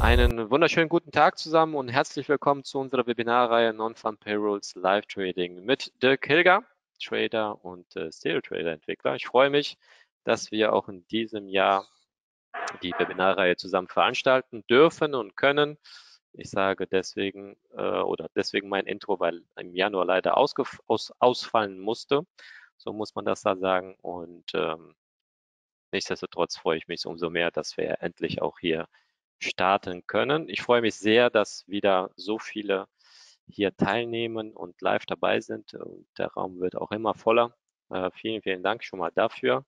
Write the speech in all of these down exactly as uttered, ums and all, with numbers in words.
Einen wunderschönen guten Tag zusammen und herzlich willkommen zu unserer Webinarreihe Non-Farm Payrolls Live Trading mit Dirk Hilger, Trader und äh, Stereo Trader Entwickler. Ich freue mich, dass wir auch in diesem Jahr die Webinarreihe zusammen veranstalten dürfen und können. Ich sage deswegen äh, oder deswegen mein Intro, weil im Januar leider aus, ausfallen musste. So muss man das da sagen. Und ähm, nichtsdestotrotz freue ich mich umso mehr, dass wir endlich auch hier starten können. Ich freue mich sehr, dass wieder so viele hier teilnehmen und live dabei sind. Und der Raum wird auch immer voller. Äh, vielen, vielen Dank schon mal dafür.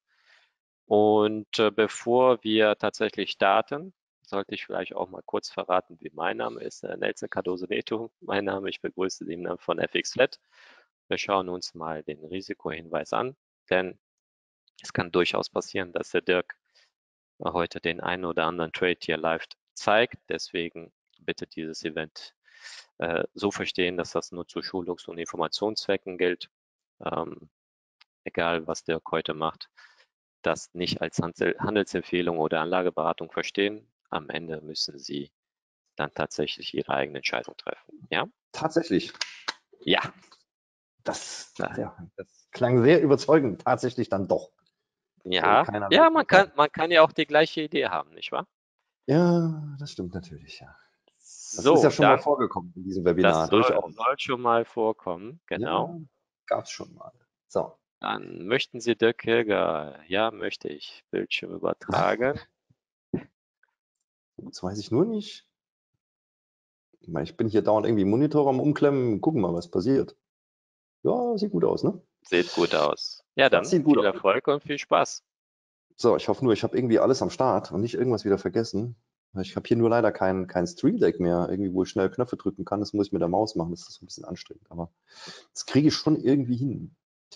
Und äh, bevor wir tatsächlich starten, sollte ich vielleicht auch mal kurz verraten, wie mein Name ist. Äh, Nelson Cardoso Neto, mein Name. Ich begrüße den Namen von F X Flat. Wir schauen uns mal den Risikohinweis an, denn es kann durchaus passieren, dass der Dirk heute den einen oder anderen Trade hier live zeigt. Deswegen bitte dieses Event äh, so verstehen, dass das nur zu Schulungs- und Informationszwecken gilt. Ähm, egal, was Dirk heute macht, das nicht als Handelsempfehlung oder Anlageberatung verstehen. Am Ende müssen Sie dann tatsächlich Ihre eigene Entscheidung treffen. Ja? Tatsächlich. Ja. Das, ja, das klang sehr überzeugend. Tatsächlich dann doch. Ja, ja, man kann, man kann ja auch die gleiche Idee haben, nicht wahr? Ja, das stimmt natürlich, ja. Das So, ist ja schon dann, mal vorgekommen in diesem Webinar, das soll, durchaus. soll schon mal vorkommen, genau. Ja, gab es schon mal. So. Dann möchten Sie Dirk Hilger? Ja, möchte ich. Bildschirm übertragen. Jetzt weiß ich nur nicht. Ich bin hier dauernd irgendwie Monitor am Umklemmen. Gucken mal, was passiert. Ja, sieht gut aus, ne? Sieht gut aus. Ja, Das dann sieht gut viel aus. Erfolg und viel Spaß. So, ich hoffe nur, ich habe irgendwie alles am Start und nicht irgendwas wieder vergessen. Ich habe hier nur leider kein, kein Stream Deck mehr, irgendwie, wo ich schnell Knöpfe drücken kann. Das muss ich mit der Maus machen. Das ist ein bisschen anstrengend, aber das kriege ich schon irgendwie hin.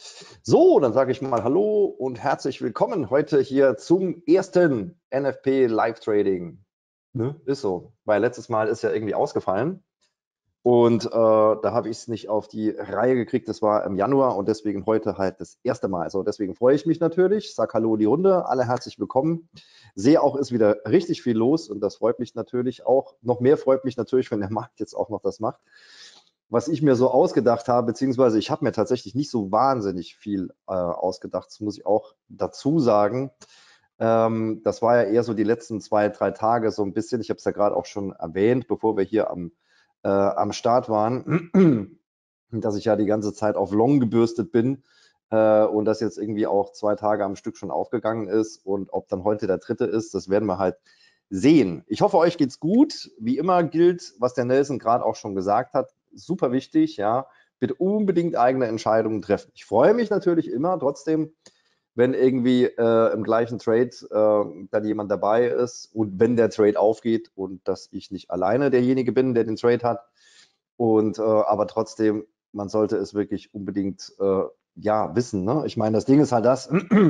So, dann sage ich mal Hallo und herzlich willkommen heute hier zum ersten N F P Live Trading. Ne? Ist so, weil letztes Mal ist ja irgendwie ausgefallen und äh, da habe ich es nicht auf die Reihe gekriegt. Das war im Januar und deswegen heute halt das erste Mal. Also deswegen freue ich mich natürlich. Sag Hallo in die Runde, alle herzlich willkommen. Sehe auch, ist wieder richtig viel los und das freut mich natürlich auch. Noch mehr freut mich natürlich, wenn der Markt jetzt auch noch das macht. Was ich mir so ausgedacht habe, beziehungsweise ich habe mir tatsächlich nicht so wahnsinnig viel äh, ausgedacht, das muss ich auch dazu sagen. Ähm, das war ja eher so die letzten zwei, drei Tage so ein bisschen, ich habe es ja gerade auch schon erwähnt, bevor wir hier am, äh, am Start waren, dass ich ja die ganze Zeit auf Long gebürstet bin äh, und das jetzt irgendwie auch zwei Tage am Stück schon aufgegangen ist und ob dann heute der dritte ist, das werden wir halt sehen. Ich hoffe, euch geht's gut. Wie immer gilt, was der Nelson gerade auch schon gesagt hat, super wichtig, ja, bitte unbedingt eigene Entscheidungen treffen. Ich freue mich natürlich immer trotzdem, wenn irgendwie äh, im gleichen Trade äh, dann jemand dabei ist und wenn der Trade aufgeht und dass ich nicht alleine derjenige bin, der den Trade hat. Und äh, aber trotzdem, man sollte es wirklich unbedingt äh, ja wissen. Ne? Ich meine, das Ding ist halt das,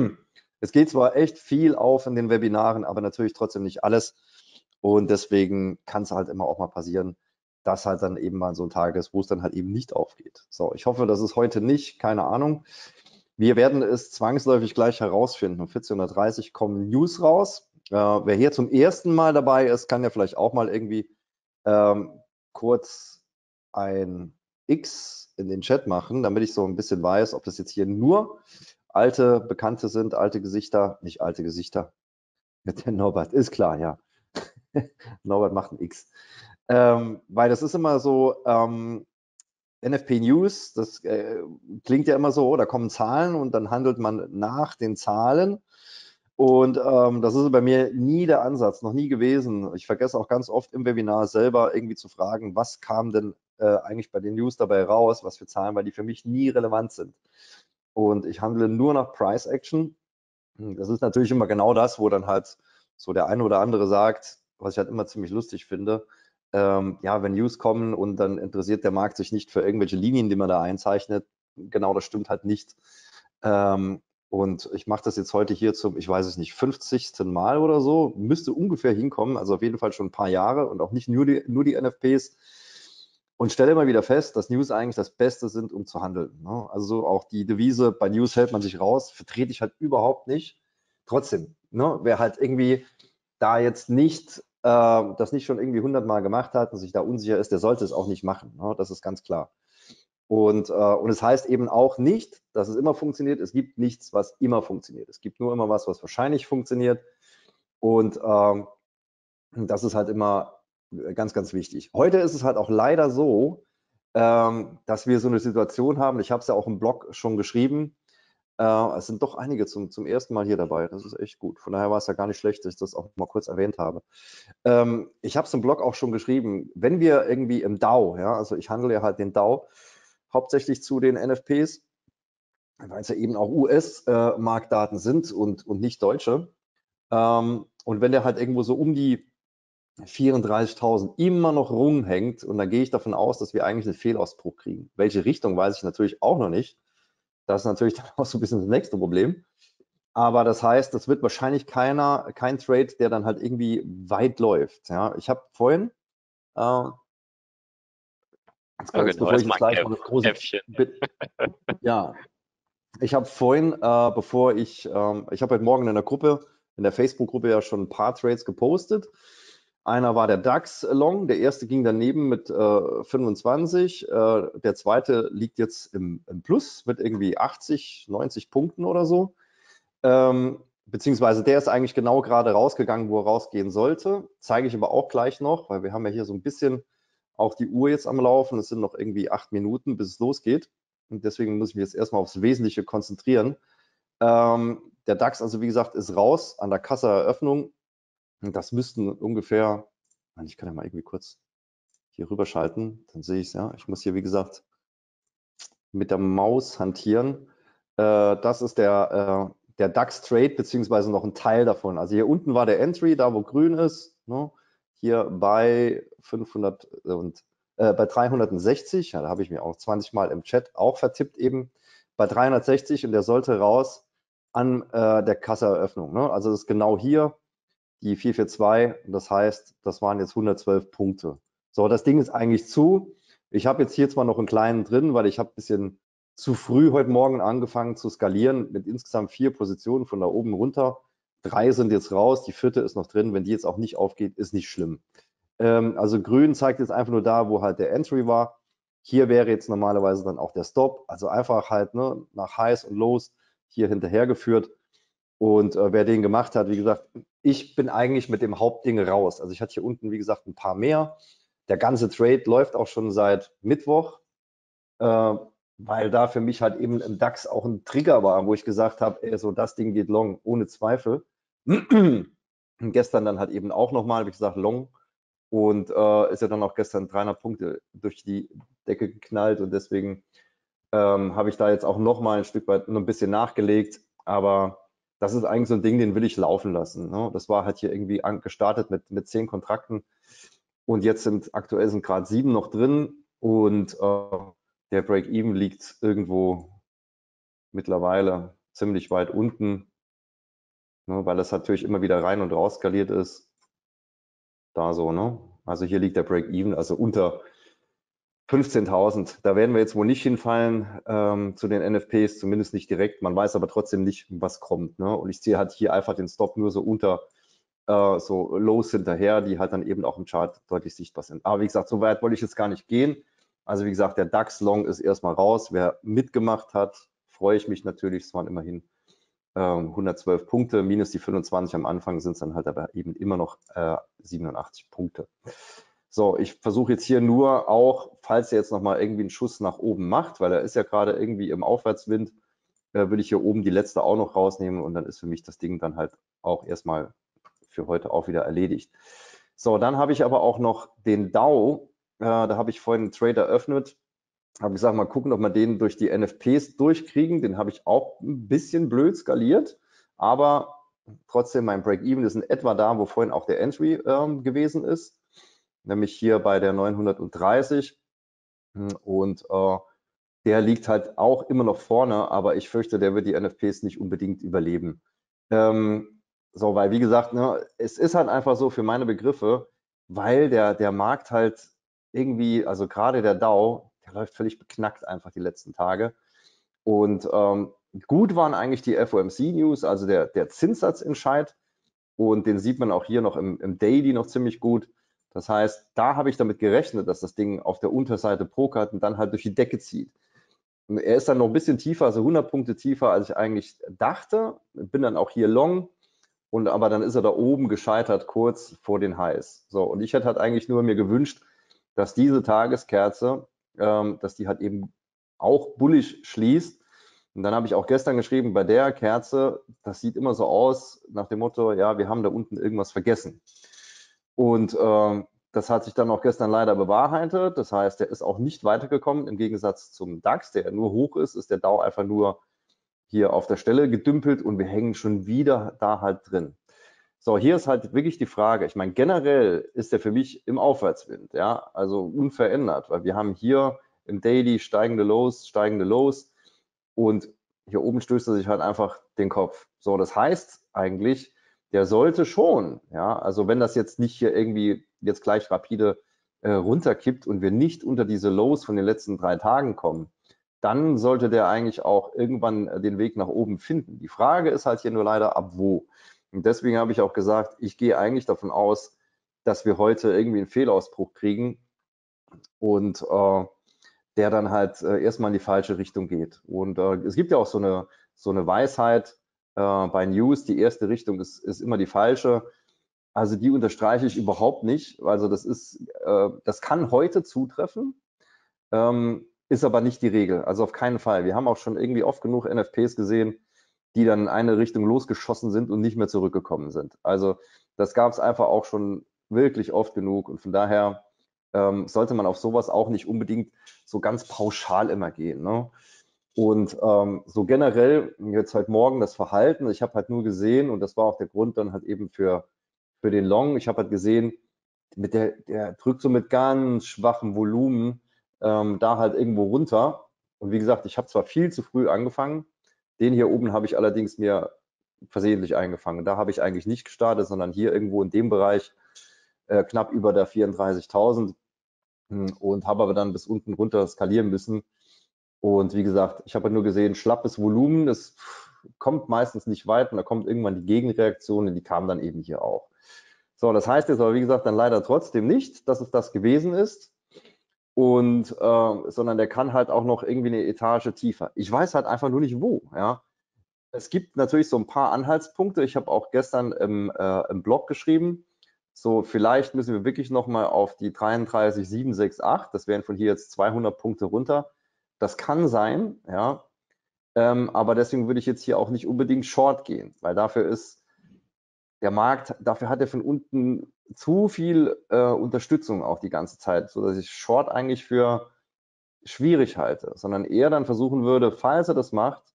es geht zwar echt viel auf in den Webinaren, aber natürlich trotzdem nicht alles. Und deswegen kann es halt immer auch mal passieren, dass halt dann eben mal so ein Tag ist, wo es dann halt eben nicht aufgeht. So, ich hoffe, das ist heute nicht, keine Ahnung. Wir werden es zwangsläufig gleich herausfinden. Um vierzehn Uhr dreißig kommen News raus. Äh, wer hier zum ersten Mal dabei ist, kann ja vielleicht auch mal irgendwie ähm, kurz ein X in den Chat machen, damit ich so ein bisschen weiß, ob das jetzt hier nur alte Bekannte sind, alte Gesichter, nicht alte Gesichter. Der Norbert, ist klar, ja. Norbert macht ein X. Ähm, weil das ist immer so, ähm, N F P News, das äh, klingt ja immer so, da kommen Zahlen und dann handelt man nach den Zahlen. Und ähm, das ist bei mir nie der Ansatz, noch nie gewesen. Ich vergesse auch ganz oft im Webinar selber irgendwie zu fragen, was kam denn äh, eigentlich bei den News dabei raus, was für Zahlen, weil die für mich nie relevant sind. Und ich handle nur nach Price Action. Das ist natürlich immer genau das, wo dann halt so der eine oder andere sagt, was ich halt immer ziemlich lustig finde, ähm, ja, wenn News kommen und dann interessiert der Markt sich nicht für irgendwelche Linien, die man da einzeichnet, genau, das stimmt halt nicht. Ähm, und ich mache das jetzt heute hier zum, ich weiß es nicht, fünfzigsten Mal oder so, müsste ungefähr hinkommen, also auf jeden Fall schon ein paar Jahre und auch nicht nur die, nur die N F Ps. Und stelle immer wieder fest, dass News eigentlich das Beste sind, um zu handeln. Ne? Also auch die Devise, bei News hält man sich raus, vertrete ich halt überhaupt nicht. Trotzdem, ne, wer halt irgendwie da jetzt nicht äh, das nicht schon irgendwie hundertmal gemacht hat und sich da unsicher ist, der sollte es auch nicht machen. Ne? Das ist ganz klar. Und, äh, und es heißt eben auch nicht, dass es immer funktioniert. Es gibt nichts, was immer funktioniert. Es gibt nur immer was, was wahrscheinlich funktioniert. Und ähm, das ist halt immer ganz, ganz wichtig. Heute ist es halt auch leider so, ähm, dass wir so eine Situation haben. Ich habe es ja auch im Blog schon geschrieben. Äh, es sind doch einige zum, zum ersten Mal hier dabei. Das ist echt gut. Von daher war es ja gar nicht schlecht, dass ich das auch mal kurz erwähnt habe. Ähm, ich habe es im Blog auch schon geschrieben. Wenn wir irgendwie im DAO, ja, also ich handle ja halt den DAO hauptsächlich zu den N F Ps, weil es ja eben auch U S-Marktdaten sind und, und nicht deutsche. Ähm, und wenn der halt irgendwo so um die vierunddreißigtausend immer noch rumhängt, und dann gehe ich davon aus, dass wir eigentlich einen Fehlausbruch kriegen. Welche Richtung, weiß ich natürlich auch noch nicht. Das ist natürlich dann auch so ein bisschen das nächste Problem. Aber das heißt, das wird wahrscheinlich keiner, kein Trade, der dann halt irgendwie weit läuft. Ja, ich habe vorhin, äh, jetzt, Ja, jetzt genau, bevor ich jetzt erstmal ein gleich Käf noch das große, Käffchen. ja, ich habe vorhin, äh, bevor ich, ähm, ich habe heute Morgen in der Gruppe, in der Facebook-Gruppe ja schon ein paar Trades gepostet. Einer war der DAX Long, der erste ging daneben mit äh, fünfundzwanzig, äh, der zweite liegt jetzt im, im Plus mit irgendwie achtzig, neunzig Punkten oder so. Ähm, beziehungsweise der ist eigentlich genau gerade rausgegangen, wo er rausgehen sollte. Zeige ich aber auch gleich noch, weil wir haben ja hier so ein bisschen auch die Uhr jetzt am Laufen. Es sind noch irgendwie acht Minuten, bis es losgeht. Und deswegen muss ich mich jetzt erstmal aufs Wesentliche konzentrieren. Ähm, der DAX, also wie gesagt, ist raus an der Kasseeröffnung. Und das müssten ungefähr, ich kann ja mal irgendwie kurz hier rüberschalten, dann sehe ich es ja. Ich muss hier, wie gesagt, mit der Maus hantieren. Äh, das ist der, äh, der DAX-Trade, beziehungsweise noch ein Teil davon. Also hier unten war der Entry, da wo grün ist, ne? Hier bei fünfhundert und äh, bei dreihundertsechzig, ja, da habe ich mir auch zwanzig Mal im Chat auch vertippt eben, bei dreihundertsechzig, und der sollte raus an äh, der Kasseeröffnung. Ne? Also das ist genau hier die vier vier zwei, das heißt, das waren jetzt hundertzwölf Punkte. So, das Ding ist eigentlich zu. Ich habe jetzt hier zwar noch einen kleinen drin, weil ich habe ein bisschen zu früh heute Morgen angefangen zu skalieren mit insgesamt vier Positionen von da oben runter. Drei sind jetzt raus, die vierte ist noch drin. Wenn die jetzt auch nicht aufgeht, ist nicht schlimm. Ähm, also grün zeigt jetzt einfach nur da, wo halt der Entry war. Hier wäre jetzt normalerweise dann auch der Stop. Also einfach halt ne, nach Highs und Lows hier hinterhergeführt. Und äh, wer den gemacht hat, wie gesagt, ich bin eigentlich mit dem Hauptding raus. Also ich hatte hier unten, wie gesagt, ein paar mehr. Der ganze Trade läuft auch schon seit Mittwoch, äh, weil da für mich halt eben im DAX auch ein Trigger war, wo ich gesagt habe, ey, so das Ding geht long, ohne Zweifel. Und gestern dann halt eben auch nochmal, wie gesagt, long. Und äh, ist ja dann auch gestern dreihundert Punkte durch die Decke geknallt. Und deswegen ähm, habe ich da jetzt auch nochmal ein Stück weit noch ein bisschen nachgelegt. Aber das ist eigentlich so ein Ding, den will ich laufen lassen. Ne? Das war halt hier irgendwie an, gestartet mit, mit zehn Kontrakten. Und jetzt sind aktuell sind gerade sieben noch drin. Und äh, der Break-Even liegt irgendwo mittlerweile ziemlich weit unten, ne? Weil das natürlich immer wieder rein und raus skaliert ist. Da so, ne? Also hier liegt der Break-Even, also unter fünfzehntausend. Da werden wir jetzt wohl nicht hinfallen ähm, zu den N F Ps, zumindest nicht direkt. Man weiß aber trotzdem nicht, was kommt. Ne? Und ich ziehe halt hier einfach den Stop nur so unter äh, so Lows hinterher, die halt dann eben auch im Chart deutlich sichtbar sind. Aber wie gesagt, so weit wollte ich jetzt gar nicht gehen. Also wie gesagt, der DAX Long ist erstmal raus. Wer mitgemacht hat, freue ich mich natürlich. Es waren immerhin ähm, hundertzwölf Punkte, minus die fünfundzwanzig am Anfang sind es dann halt aber eben immer noch äh, siebenundachtzig Punkte. So, ich versuche jetzt hier nur auch, falls er jetzt nochmal irgendwie einen Schuss nach oben macht, weil er ist ja gerade irgendwie im Aufwärtswind, äh, würde ich hier oben die letzte auch noch rausnehmen und dann ist für mich das Ding dann halt auch erstmal für heute auch wieder erledigt. So, dann habe ich aber auch noch den DAO, äh, da habe ich vorhin einen Trade eröffnet, habe gesagt, mal gucken, ob wir den durch die N F Ps durchkriegen. Den habe ich auch ein bisschen blöd skaliert, aber trotzdem mein Break-Even ist in etwa da, wo vorhin auch der Entry ähm, gewesen ist, nämlich hier bei der neunhundertdreißig. Und äh, der liegt halt auch immer noch vorne, aber ich fürchte, der wird die N F Ps nicht unbedingt überleben. Ähm, so, weil wie gesagt, ne, es ist halt einfach so für meine Begriffe, weil der, der Markt halt irgendwie, also gerade der DAO, der läuft völlig beknackt einfach die letzten Tage. Und ähm, gut waren eigentlich die F O M C-News, also der, der Zinssatzentscheid. und den sieht man auch hier noch im, im Daily noch ziemlich gut. Das heißt, da habe ich damit gerechnet, dass das Ding auf der Unterseite pokert und dann halt durch die Decke zieht. Und er ist dann noch ein bisschen tiefer, also hundert Punkte tiefer, als ich eigentlich dachte. Bin dann auch hier long, und aber dann ist er da oben gescheitert, kurz vor den Highs. So, und ich hätte halt eigentlich nur mir gewünscht, dass diese Tageskerze, ähm, dass die halt eben auch bullish schließt. Und dann habe ich auch gestern geschrieben, bei der Kerze, das sieht immer so aus, nach dem Motto, ja, wir haben da unten irgendwas vergessen. Und ähm, das hat sich dann auch gestern leider bewahrheitet. Das heißt, der ist auch nicht weitergekommen. Im Gegensatz zum DAX, der nur hoch ist, ist der Dow einfach nur hier auf der Stelle gedümpelt und wir hängen schon wieder da halt drin. So, hier ist halt wirklich die Frage, ich meine, generell ist der für mich im Aufwärtswind, ja, also unverändert, weil wir haben hier im Daily steigende Lows, steigende Lows und hier oben stößt er sich halt einfach den Kopf. So, das heißt eigentlich, der sollte schon, ja, also wenn das jetzt nicht hier irgendwie jetzt gleich rapide äh, runterkippt und wir nicht unter diese Lows von den letzten drei Tagen kommen, dann sollte der eigentlich auch irgendwann den Weg nach oben finden. Die Frage ist halt hier nur leider, ab wo. Und deswegen habe ich auch gesagt, ich gehe eigentlich davon aus, dass wir heute irgendwie einen Fehlausbruch kriegen und äh, der dann halt äh, erstmal in die falsche Richtung geht. Und äh, es gibt ja auch so eine, so eine Weisheit äh, bei News, die erste Richtung ist, ist immer die falsche. Also die unterstreiche ich überhaupt nicht. Also das ist, äh, das kann heute zutreffen, ähm, ist aber nicht die Regel. Also auf keinen Fall. Wir haben auch schon irgendwie oft genug N F Ps gesehen, die dann in eine Richtung losgeschossen sind und nicht mehr zurückgekommen sind. Also das gab es einfach auch schon wirklich oft genug und von daher ähm, sollte man auf sowas auch nicht unbedingt so ganz pauschal immer gehen. Ne? Und ähm, so generell jetzt halt morgen das Verhalten, ich habe halt nur gesehen und das war auch der Grund dann halt eben für, für den Long, ich habe halt gesehen, mit der, der drückt so mit ganz schwachem Volumen ähm, da halt irgendwo runter. Und wie gesagt, ich habe zwar viel zu früh angefangen, den hier oben habe ich allerdings mir versehentlich eingefangen. Da habe ich eigentlich nicht gestartet, sondern hier irgendwo in dem Bereich äh, knapp über der vierunddreißigtausend und habe aber dann bis unten runter skalieren müssen. Und wie gesagt, ich habe nur gesehen, schlappes Volumen, das kommt meistens nicht weit und da kommt irgendwann die Gegenreaktion und die kam dann eben hier auch. So, das heißt jetzt aber, wie gesagt, dann leider trotzdem nicht, dass es das gewesen ist. Und äh, sondern der kann halt auch noch irgendwie eine Etage tiefer. Ich weiß halt einfach nur nicht wo. Ja, es gibt natürlich so ein paar Anhaltspunkte. Ich habe auch gestern im, äh, im Blog geschrieben. So, vielleicht müssen wir wirklich noch mal auf die dreiunddreißig Komma sieben sechs acht. Das wären von hier jetzt zweihundert Punkte runter. Das kann sein, ja. Ähm, aber deswegen würde ich jetzt hier auch nicht unbedingt Short gehen, weil dafür ist der Markt, dafür hat er von unten zu viel äh, Unterstützung auch die ganze Zeit, so dass ich Short eigentlich für schwierig halte, sondern eher dann versuchen würde, falls er das macht,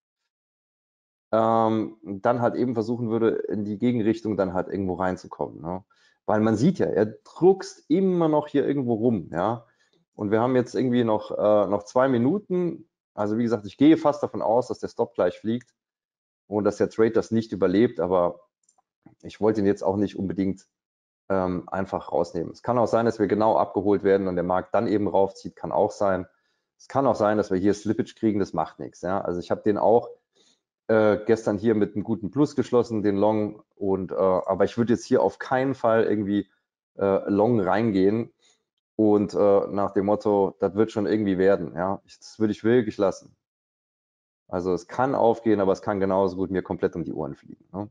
ähm, dann halt eben versuchen würde, in die Gegenrichtung dann halt irgendwo reinzukommen. Ne? Weil man sieht ja, er druckst immer noch hier irgendwo rum, ja. Und wir haben jetzt irgendwie noch, äh, noch zwei Minuten. Also wie gesagt, ich gehe fast davon aus, dass der Stop gleich fliegt und dass der Trade das nicht überlebt, aber ich wollte ihn jetzt auch nicht unbedingt ähm, einfach rausnehmen. Es kann auch sein, dass wir genau abgeholt werden und der Markt dann eben raufzieht, kann auch sein. Es kann auch sein, dass wir hier Slippage kriegen, das macht nichts. Ja? Also ich habe den auch äh, gestern hier mit einem guten Plus geschlossen, den Long, und äh, aber ich würde jetzt hier auf keinen Fall irgendwie äh, Long reingehen und äh, nach dem Motto, das wird schon irgendwie werden. Ja? Ich, das würde ich wirklich lassen. Also es kann aufgehen, aber es kann genauso gut mir komplett um die Ohren fliegen. Ne?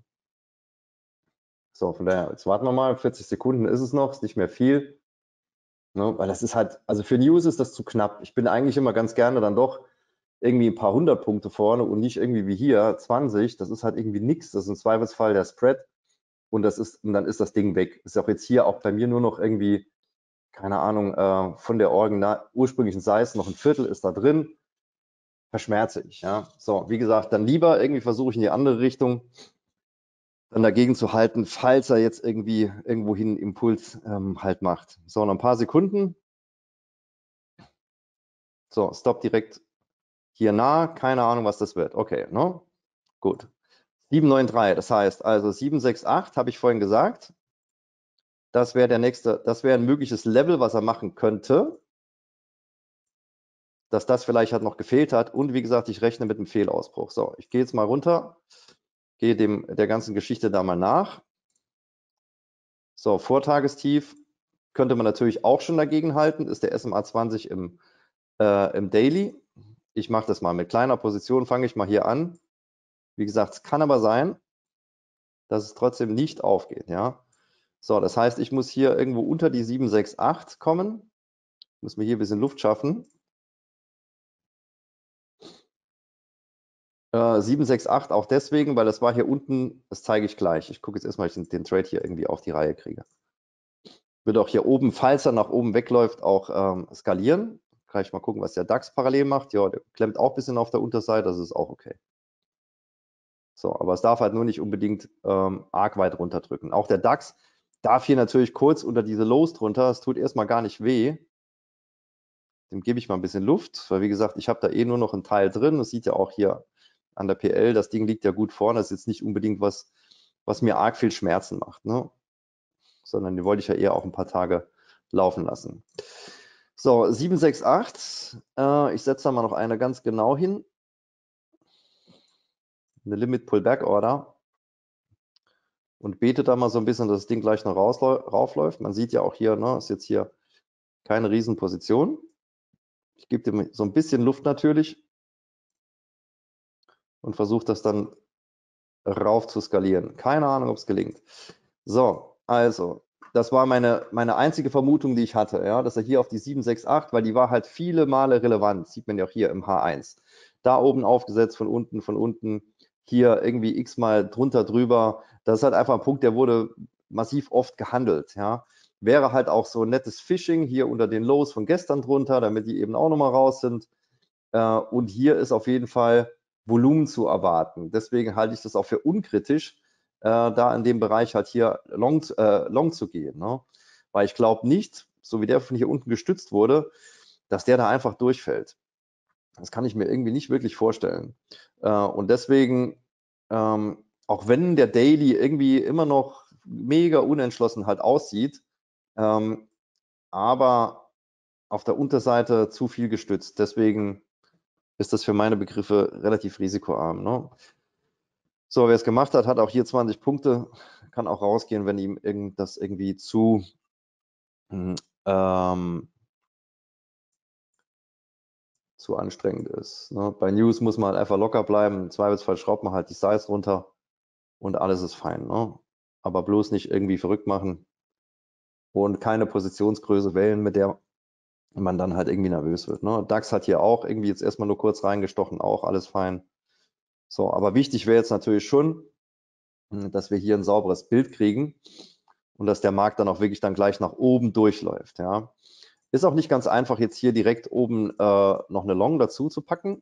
So, von daher, jetzt warten wir mal, vierzig Sekunden ist es noch, ist nicht mehr viel. Ne? Weil das ist halt, also für News ist das zu knapp. Ich bin eigentlich immer ganz gerne dann doch irgendwie ein paar hundert Punkte vorne und nicht irgendwie wie hier zwanzig. Das ist halt irgendwie nichts. Das ist im Zweifelsfall der Spread und das ist, und dann ist das Ding weg. Ist auch jetzt hier auch bei mir nur noch irgendwie, keine Ahnung, äh, von der original, ursprünglichen Size noch ein Viertel ist da drin. Verschmerze ich. Ja? So, wie gesagt, dann lieber irgendwie versuche ich in die andere Richtung dann dagegen zu halten, falls er jetzt irgendwie irgendwohin einen Impuls ähm, halt macht. So, noch ein paar Sekunden. So, Stop direkt hier nah. Keine Ahnung, was das wird. Okay, ne? Gut. sieben neun drei, das heißt also sieben sechs acht, habe ich vorhin gesagt. Das wäre der nächste, das wäre ein mögliches Level, was er machen könnte. Dass das vielleicht halt noch gefehlt hat. Und wie gesagt, ich rechne mit einem Fehlausbruch. So, ich gehe jetzt mal runter, gehe dem der ganzen Geschichte da mal nach. So, Vortagestief könnte man natürlich auch schon dagegen halten, ist der S M A zwanzig im, äh, im Daily. Ich mache das mal mit kleiner Position, fange ich mal hier an. Wie gesagt, es kann aber sein, dass es trotzdem nicht aufgeht. Ja? So, das heißt, ich muss hier irgendwo unter die sieben sechs acht kommen. Ich muss mir hier ein bisschen Luft schaffen. Äh, sieben sechs acht auch deswegen, weil das war hier unten, das zeige ich gleich. Ich gucke jetzt erstmal, ob ich den, den Trade hier irgendwie auf die Reihe kriege. Wird auch hier oben, falls er nach oben wegläuft, auch ähm, skalieren. Kann ich mal gucken, was der DAX parallel macht. Ja, der klemmt auch ein bisschen auf der Unterseite, das ist auch okay. So, aber es darf halt nur nicht unbedingt ähm, arg weit runterdrücken. Auch der DAX darf hier natürlich kurz unter diese Lows drunter. Es tut erstmal gar nicht weh. Dem gebe ich mal ein bisschen Luft, weil wie gesagt, ich habe da eh nur noch einen Teil drin. Das sieht ja auch hier an der P L, das Ding liegt ja gut vorne. Das ist jetzt nicht unbedingt was, was mir arg viel Schmerzen macht, ne? Sondern den wollte ich ja eher auch ein paar Tage laufen lassen. So, sieben sechs acht. Äh, ich setze da mal noch eine ganz genau hin. Eine Limit Pullback Order. Und bete da mal so ein bisschen, dass das Ding gleich noch raufläuft. Man sieht ja auch hier, ne, ist jetzt hier keine Riesenposition. Ich gebe dem so ein bisschen Luft natürlich und versuche das dann rauf zu skalieren. Keine Ahnung, ob es gelingt. So, also, das war meine, meine einzige Vermutung, die ich hatte, ja, dass er hier auf die sieben sechs acht, weil die war halt viele Male relevant, sieht man ja auch hier im H eins. Da oben aufgesetzt, von unten, von unten, hier irgendwie x-mal drunter, drüber. Das ist halt einfach ein Punkt, der wurde massiv oft gehandelt, ja. Wäre halt auch so nettes Phishing hier unter den Lows von gestern drunter, damit die eben auch nochmal raus sind. Äh, und hier ist auf jeden Fall Volumen zu erwarten. Deswegen halte ich das auch für unkritisch, äh, da in dem Bereich halt hier long, äh, long zu gehen. Ne? Weil ich glaube nicht, so wie der von hier unten gestützt wurde, dass der da einfach durchfällt. Das kann ich mir irgendwie nicht wirklich vorstellen. Äh, und deswegen, ähm, auch wenn der Daily irgendwie immer noch mega unentschlossen halt aussieht, ähm, aber auf der Unterseite zu viel gestützt. Deswegen ist das für meine Begriffe relativ risikoarm. Ne? So, wer es gemacht hat, hat auch hier zwanzig Punkte, kann auch rausgehen, wenn ihm irgend, das irgendwie zu, ähm, zu anstrengend ist. Ne? Bei News muss man halt einfach locker bleiben, im Zweifelsfall schraubt man halt die Size runter und alles ist fein. Ne? Aber bloß nicht irgendwie verrückt machen und keine Positionsgröße wählen, mit der man dann halt irgendwie nervös wird. Ne? DAX hat hier auch irgendwie jetzt erstmal nur kurz reingestochen, auch alles fein. So, aber wichtig wäre jetzt natürlich schon, dass wir hier ein sauberes Bild kriegen und dass der Markt dann auch wirklich dann gleich nach oben durchläuft. Ja. Ist auch nicht ganz einfach, jetzt hier direkt oben äh, noch eine Long dazu zu packen,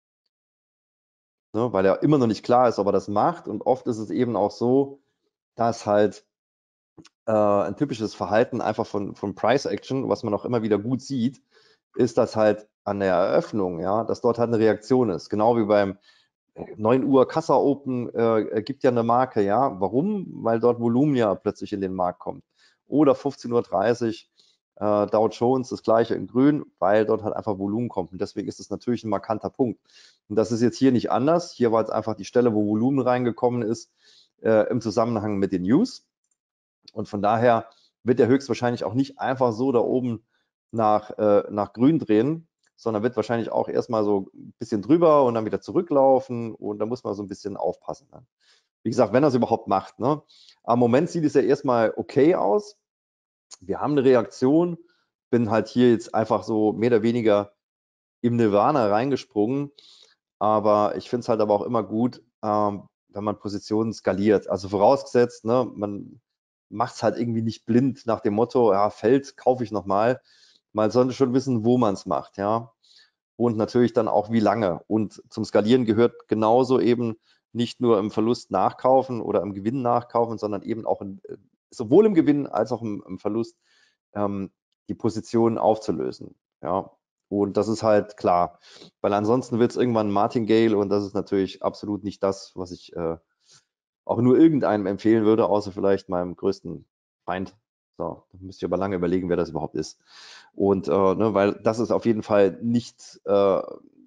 ne, weil ja immer noch nicht klar ist, ob er das macht. Und oft ist es eben auch so, dass halt äh, ein typisches Verhalten einfach von, von Price Action, was man auch immer wieder gut sieht, ist, dass halt an der Eröffnung, ja, dass dort halt eine Reaktion ist. Genau wie beim neun Uhr Kassa Open äh, gibt ja eine Marke, ja. Warum? Weil dort Volumen ja plötzlich in den Markt kommt. Oder fünfzehn Uhr dreißig äh, Dow Jones, das gleiche in grün, weil dort halt einfach Volumen kommt. Und deswegen ist das natürlich ein markanter Punkt. Und das ist jetzt hier nicht anders. Hier war jetzt einfach die Stelle, wo Volumen reingekommen ist, äh, im Zusammenhang mit den News. Und von daher wird er höchstwahrscheinlich auch nicht einfach so da oben nach, äh, nach grün drehen, sondern wird wahrscheinlich auch erstmal so ein bisschen drüber und dann wieder zurücklaufen und da muss man so ein bisschen aufpassen. Ne? Wie gesagt, wenn er es überhaupt macht. Ne? Am Moment sieht es ja erstmal okay aus. Wir haben eine Reaktion, bin halt hier jetzt einfach so mehr oder weniger im Nirvana reingesprungen, aber ich finde es halt aber auch immer gut, ähm, wenn man Positionen skaliert. Also vorausgesetzt, ne, man macht es halt irgendwie nicht blind nach dem Motto, ja, fällt, kaufe ich nochmal. Man sollte schon wissen, wo man es macht, ja. Und natürlich dann auch wie lange. Und zum Skalieren gehört genauso eben nicht nur im Verlust nachkaufen oder im Gewinn nachkaufen, sondern eben auch in, sowohl im Gewinn als auch im, im Verlust ähm, die Positionen aufzulösen. Ja. Und das ist halt klar, weil ansonsten wird es irgendwann Martingale und das ist natürlich absolut nicht das, was ich äh, auch nur irgendeinem empfehlen würde, außer vielleicht meinem größten Feind. So, da müsst ihr aber lange überlegen, wer das überhaupt ist. Und äh, ne, weil das ist auf jeden Fall nicht, äh,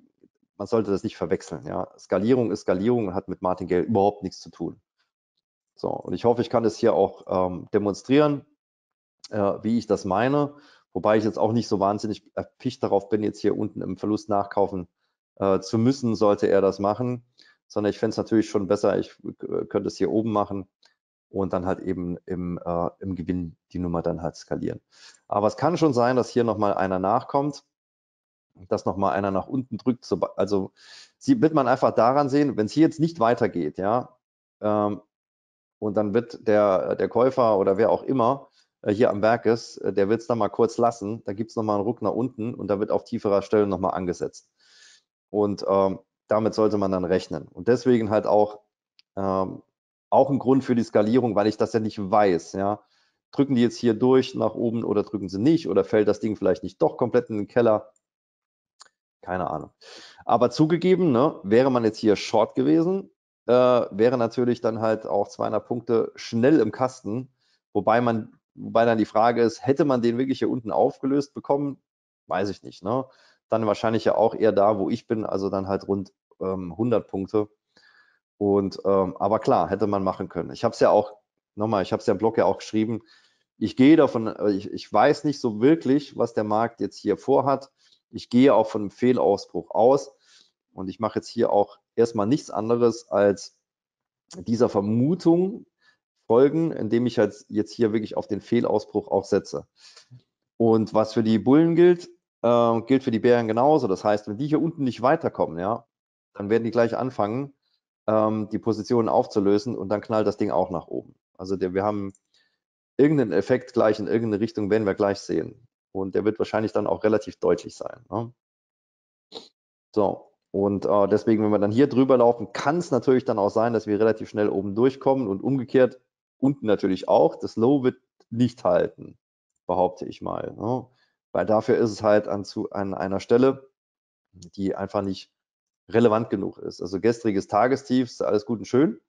man sollte das nicht verwechseln. Ja. Skalierung ist Skalierung und hat mit Martingale überhaupt nichts zu tun. So, und ich hoffe, ich kann das hier auch ähm, demonstrieren, äh, wie ich das meine, wobei ich jetzt auch nicht so wahnsinnig erpicht darauf bin, jetzt hier unten im Verlust nachkaufen äh, zu müssen, sollte er das machen, sondern ich fände es natürlich schon besser, ich äh, könnte es hier oben machen und dann halt eben im, äh, im Gewinn die Nummer dann halt skalieren. Aber es kann schon sein, dass hier nochmal einer nachkommt, dass nochmal einer nach unten drückt. So, also sie, wird man einfach daran sehen, wenn es hier jetzt nicht weitergeht, ja, ähm, und dann wird der, der Käufer oder wer auch immer äh, hier am Werk ist, äh, der wird es dann mal kurz lassen, da gibt es nochmal einen Ruck nach unten und da wird auf tieferer Stelle nochmal angesetzt. Und ähm, damit sollte man dann rechnen. Und deswegen halt auch, ähm, auch ein Grund für die Skalierung, weil ich das ja nicht weiß. Ja. Drücken die jetzt hier durch nach oben oder drücken sie nicht oder fällt das Ding vielleicht nicht doch komplett in den Keller? Keine Ahnung. Aber zugegeben, ne, wäre man jetzt hier Short gewesen, äh, wäre natürlich dann halt auch zweihundert Punkte schnell im Kasten, wobei man, wobei dann die Frage ist, hätte man den wirklich hier unten aufgelöst bekommen? Weiß ich nicht. Ne? Dann wahrscheinlich ja auch eher da, wo ich bin, also dann halt rund ähm, hundert Punkte. Und ähm, aber klar, hätte man machen können. Ich habe es ja auch, nochmal, ich habe es ja im Blog ja auch geschrieben, ich gehe davon, ich, ich weiß nicht so wirklich, was der Markt jetzt hier vorhat. Ich gehe auch von einem Fehlausbruch aus und ich mache jetzt hier auch erstmal nichts anderes als dieser Vermutung folgen, indem ich halt jetzt hier wirklich auf den Fehlausbruch auch setze. Und was für die Bullen gilt, äh, gilt für die Bären genauso. Das heißt, wenn die hier unten nicht weiterkommen, ja, dann werden die gleich anfangen, ähm, die Positionen aufzulösen und dann knallt das Ding auch nach oben. Also der, wir haben irgendeinen Effekt gleich in irgendeine Richtung, werden wir gleich sehen. Und der wird wahrscheinlich dann auch relativ deutlich sein. Ne? So, und äh, deswegen, wenn wir dann hier drüber laufen, kann es natürlich dann auch sein, dass wir relativ schnell oben durchkommen und umgekehrt unten natürlich auch. Das Low wird nicht halten, behaupte ich mal. Ne? Weil dafür ist es halt an, zu, an einer Stelle, die einfach nicht relevant genug ist. Also gestriges Tagestief ist alles gut und schön,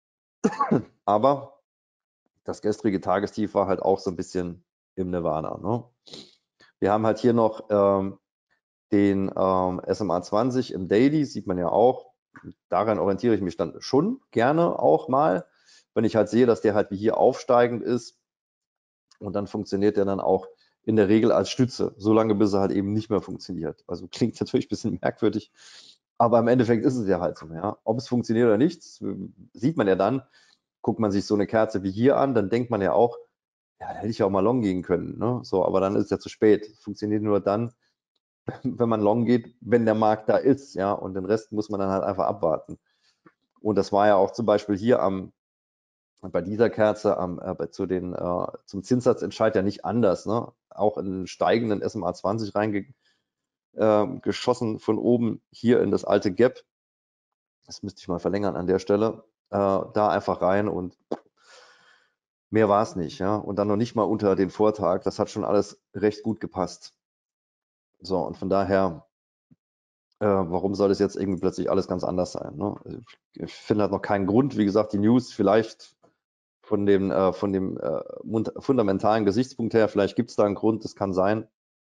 aber das gestrige Tagestief war halt auch so ein bisschen im Nirvana. Ne? Wir haben halt hier noch ähm, den ähm, S M A zwanzig im Daily, sieht man ja auch. Daran orientiere ich mich dann schon gerne auch mal, wenn ich halt sehe, dass der halt wie hier aufsteigend ist. Und dann funktioniert der dann auch in der Regel als Stütze, solange bis er halt eben nicht mehr funktioniert. Also klingt natürlich ein bisschen merkwürdig, aber im Endeffekt ist es ja halt so. Ja. Ob es funktioniert oder nicht, sieht man ja dann. Guckt man sich so eine Kerze wie hier an, dann denkt man ja auch, ja, da hätte ich ja auch mal long gehen können. Ne? So, aber dann ist es ja zu spät. Funktioniert nur dann, wenn man long geht, wenn der Markt da ist, ja, und den Rest muss man dann halt einfach abwarten. Und das war ja auch zum Beispiel hier am, bei dieser Kerze am, äh, zu den, äh, zum Zinssatzentscheid ja nicht anders, ne? Auch in den steigenden S M A zwanzig reingeschossen äh, von oben hier in das alte Gap. Das müsste ich mal verlängern an der Stelle. Äh, da einfach rein und mehr war es nicht, ja. Und dann noch nicht mal unter den Vortag. Das hat schon alles recht gut gepasst. So, und von daher, äh, warum soll das jetzt irgendwie plötzlich alles ganz anders sein? Ne? Ich finde halt noch keinen Grund. Wie gesagt, die News vielleicht von dem, äh, von dem äh, fundamentalen Gesichtspunkt her, vielleicht gibt es da einen Grund, das kann sein.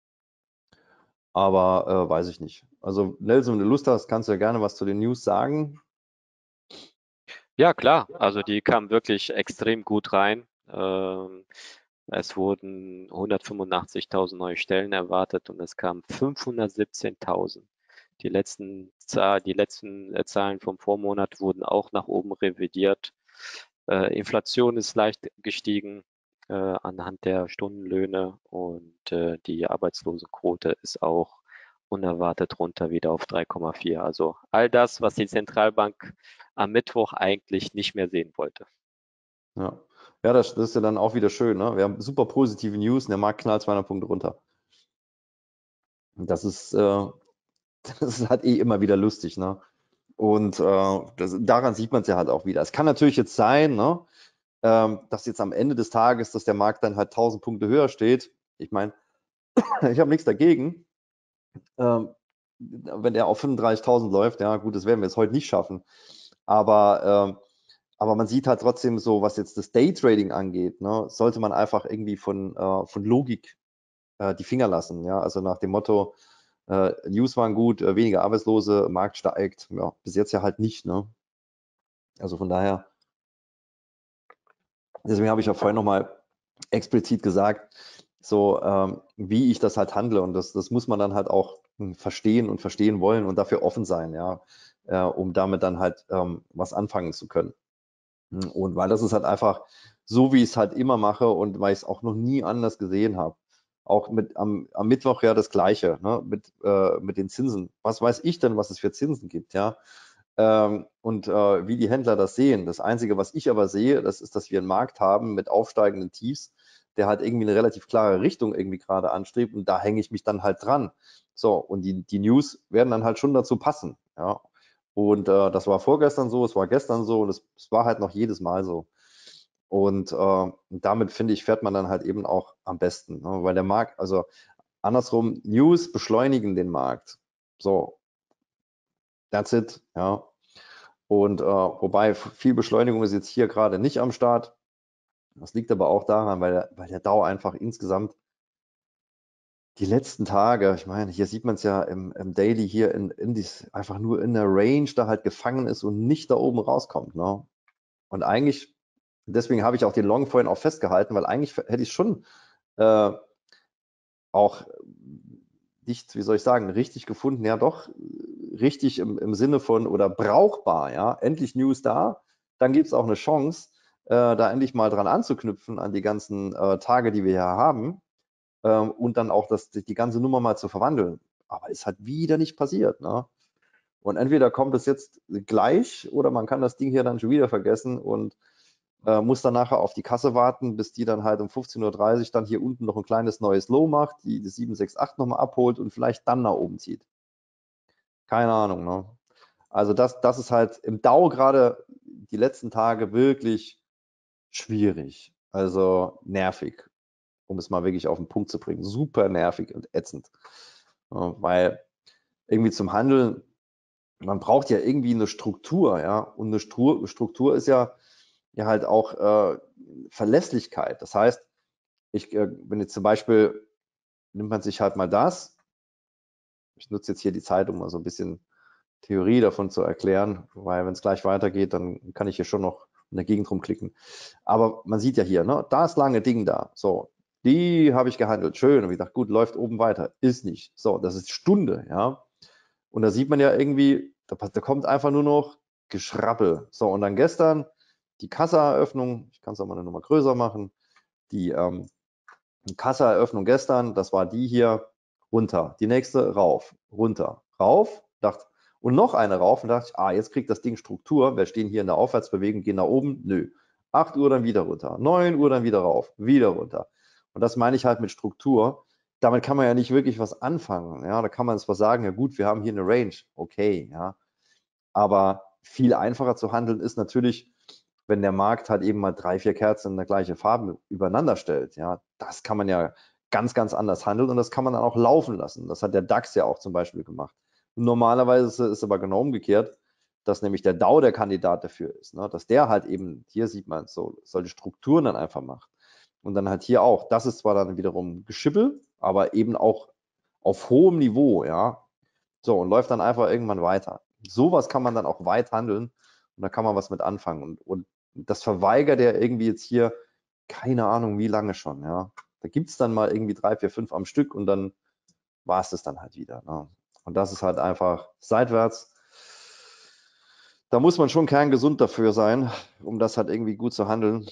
Aber äh, weiß ich nicht. Also Nelson, wenn du Lust hast, kannst du ja gerne was zu den News sagen. Ja, klar. Also die kamen wirklich extrem gut rein. Ähm, es wurden hundertfünfundachtzigtausend neue Stellen erwartet und es kamen fünfhundertsiebzehntausend. Die letzten, Zahl, die letzten äh, Zahlen vom Vormonat wurden auch nach oben revidiert. Äh, Inflation ist leicht gestiegen äh, anhand der Stundenlöhne und äh, die Arbeitslosenquote ist auch unerwartet runter wieder auf drei Komma vier. Also all das, was die Zentralbank am Mittwoch eigentlich nicht mehr sehen wollte. Ja, ja das, das ist ja dann auch wieder schön. Ne? Wir haben super positive News und der Markt knallt zweihundert Punkte runter. Das ist, äh, das ist halt eh immer wieder lustig. Ne? Und äh, das, daran sieht man es ja halt auch wieder. Es kann natürlich jetzt sein, ne, ähm, dass jetzt am Ende des Tages, dass der Markt dann halt tausend Punkte höher steht. Ich meine, ich habe nichts dagegen. Ähm, wenn der auf fünfunddreißigtausend läuft, ja gut, das werden wir jetzt heute nicht schaffen. Aber, ähm, aber man sieht halt trotzdem so, was jetzt das Daytrading angeht, ne, sollte man einfach irgendwie von, äh, von Logik äh, die Finger lassen. Ja? Also nach dem Motto, äh, News waren gut, äh, weniger Arbeitslose, Markt steigt. Ja, bis jetzt ja halt nicht. Ne? Also von daher Deswegen habe ich ja vorhin nochmal explizit gesagt, so ähm, wie ich das halt handle. Und das, das muss man dann halt auch hm, verstehen und verstehen wollen und dafür offen sein, ja, äh, um damit dann halt ähm, was anfangen zu können. Hm, Und weil das ist halt einfach so, wie ich es halt immer mache und weil ich es auch noch nie anders gesehen habe. Auch mit am, am Mittwoch ja das Gleiche, ne? Mit, äh, mit den Zinsen. Was weiß ich denn, was es für Zinsen gibt, ja? Ähm, und äh, wie die Händler das sehen. Das Einzige, was ich aber sehe, das ist, dass wir einen Markt haben mit aufsteigenden Tiefs, der halt irgendwie eine relativ klare Richtung irgendwie gerade anstrebt und da hänge ich mich dann halt dran. So, und die, die News werden dann halt schon dazu passen, ja. Und äh, das war vorgestern so, es war gestern so und es, es war halt noch jedes Mal so. Und äh, damit finde ich, fährt man dann halt eben auch am besten, ne? Weil der Markt, also andersrum, News beschleunigen den Markt. So, that's it, ja. Und äh, wobei viel Beschleunigung ist jetzt hier gerade nicht am Start. Das liegt aber auch daran, weil der, weil der Dow einfach insgesamt die letzten Tage, ich meine, hier sieht man es ja im, im Daily hier in, in dies, einfach nur in der Range da halt gefangen ist und nicht da oben rauskommt. Ne? Und eigentlich, deswegen habe ich auch den Long vorhin auch festgehalten, weil eigentlich hätte ich schon äh, auch nicht, wie soll ich sagen, richtig gefunden, ja doch, richtig im, im Sinne von oder brauchbar, ja, endlich News da, dann gibt es auch eine Chance, äh, da endlich mal dran anzuknüpfen an die ganzen äh, Tage, die wir hier haben ähm, und dann auch das, die ganze Nummer mal zu verwandeln. Aber es hat wieder nicht passiert, ne? Und entweder kommt es jetzt gleich oder man kann das Ding hier dann schon wieder vergessen und äh, muss dann nachher auf die Kasse warten, bis die dann halt um fünfzehn Uhr dreißig dann hier unten noch ein kleines neues Low macht, die, die sieben sechs acht nochmal abholt und vielleicht dann nach oben zieht. Keine Ahnung, ne? Also das, das ist halt im Dow gerade die letzten Tage wirklich schwierig. Also nervig, um es mal wirklich auf den Punkt zu bringen. Super nervig und ätzend. Ja, weil irgendwie zum Handeln, man braucht ja irgendwie eine Struktur, ja. Und eine Struktur, Struktur ist ja, ja halt auch äh, Verlässlichkeit. Das heißt, ich, äh, wenn jetzt zum Beispiel, nimmt man sich halt mal das, ich nutze jetzt hier die Zeit, um mal so ein bisschen Theorie davon zu erklären, weil wenn es gleich weitergeht, dann kann ich hier schon noch in der Gegend rumklicken. Aber man sieht ja hier, ne, da ist lange Ding da. So, die habe ich gehandelt. Schön. Und ich dachte, gut, läuft oben weiter. Ist nicht. So, das ist Stunde, ja. Und da sieht man ja irgendwie, da, da kommt einfach nur noch Geschrabbel. So, und dann gestern die Kassaeröffnung, ich kann es auch mal eine Nummer größer machen, die ähm, Kassaeröffnung gestern, das war die hier, runter. Die nächste rauf, runter, rauf, dachte, und noch eine rauf und dachte ich, ah, jetzt kriegt das Ding Struktur. Wir stehen hier in der Aufwärtsbewegung, gehen nach oben, nö. acht Uhr dann wieder runter, neun Uhr dann wieder rauf, wieder runter. Und das meine ich halt mit Struktur. Damit kann man ja nicht wirklich was anfangen. Ja, da kann man zwar sagen, ja gut, wir haben hier eine Range, okay, ja. Aber viel einfacher zu handeln ist natürlich, wenn der Markt halt eben mal drei, vier Kerzen in der gleichen Farbe übereinander stellt. Ja, das kann man ja ganz, ganz anders handeln und das kann man dann auch laufen lassen. Das hat der DAX ja auch zum Beispiel gemacht. Und normalerweise ist es aber genau umgekehrt, dass nämlich der Dow der Kandidat dafür ist, ne? Dass der halt eben, hier sieht man so, solche Strukturen dann einfach macht. Und dann halt hier auch, das ist zwar dann wiederum Geschippel, aber eben auch auf hohem Niveau, ja. So, und läuft dann einfach irgendwann weiter. Sowas kann man dann auch weit handeln und da kann man was mit anfangen. Und, und das verweigert er irgendwie jetzt hier, keine Ahnung, wie lange schon, ja. Da gibt es dann mal irgendwie drei, vier, fünf am Stück und dann war es das dann halt wieder. Ne? Und das ist halt einfach seitwärts. Da muss man schon kerngesund dafür sein, um das halt irgendwie gut zu handeln.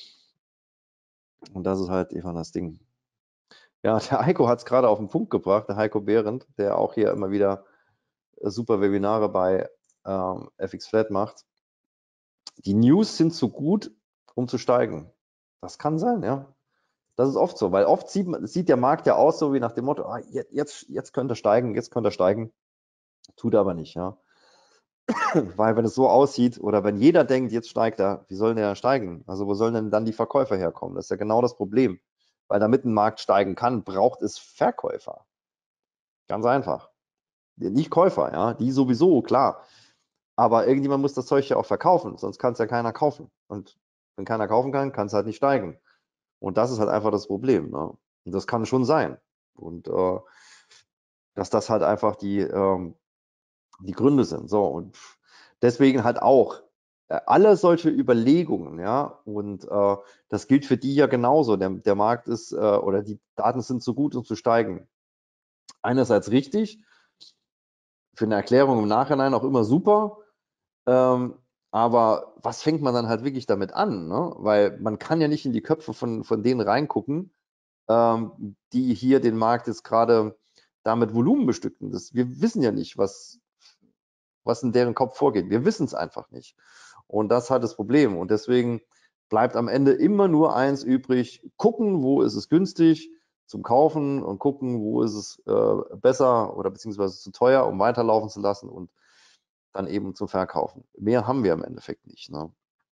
Und das ist halt einfach das Ding. Ja, der Heiko hat es gerade auf den Punkt gebracht, der Heiko Behrendt, der auch hier immer wieder super Webinare bei ähm, F X Flat macht. Die News sind zu gut, um zu steigen. Das kann sein, ja. Das ist oft so, weil oft sieht, sieht der Markt ja aus, so wie nach dem Motto, ah, jetzt, jetzt könnte er steigen, jetzt könnte er steigen. Tut aber nicht, ja. Weil wenn es so aussieht oder wenn jeder denkt, jetzt steigt er, wie soll der steigen? Also wo sollen denn dann die Verkäufer herkommen? Das ist ja genau das Problem. Weil damit ein Markt steigen kann, braucht es Verkäufer. Ganz einfach. Nicht Käufer, ja, die sowieso, klar. Aber irgendjemand muss das Zeug ja auch verkaufen, sonst kann es ja keiner kaufen. Und wenn keiner kaufen kann, kann es halt nicht steigen. Und das ist halt einfach das Problem. Ne? Und das kann schon sein. Und äh, dass das halt einfach die, ähm, die Gründe sind. So, und deswegen halt auch alle solche Überlegungen, ja, und äh, das gilt für die ja genauso. Der, der Markt ist äh, oder die Daten sind zu gut, um zu steigen. Einerseits richtig, für eine Erklärung im Nachhinein auch immer super, ähm, aber was fängt man dann halt wirklich damit an? Ne? Weil man kann ja nicht in die Köpfe von, von denen reingucken, ähm, die hier den Markt jetzt gerade damit Volumen bestücken. Das, wir wissen ja nicht, was, was in deren Kopf vorgeht. Wir wissen es einfach nicht. Und das ist halt das Problem. Und deswegen bleibt am Ende immer nur eins übrig: gucken, wo ist es günstig zum Kaufen und gucken, wo ist es äh, besser oder beziehungsweise zu teuer, um weiterlaufen zu lassen, und dann eben zum Verkaufen. Mehr haben wir im Endeffekt nicht. Ne?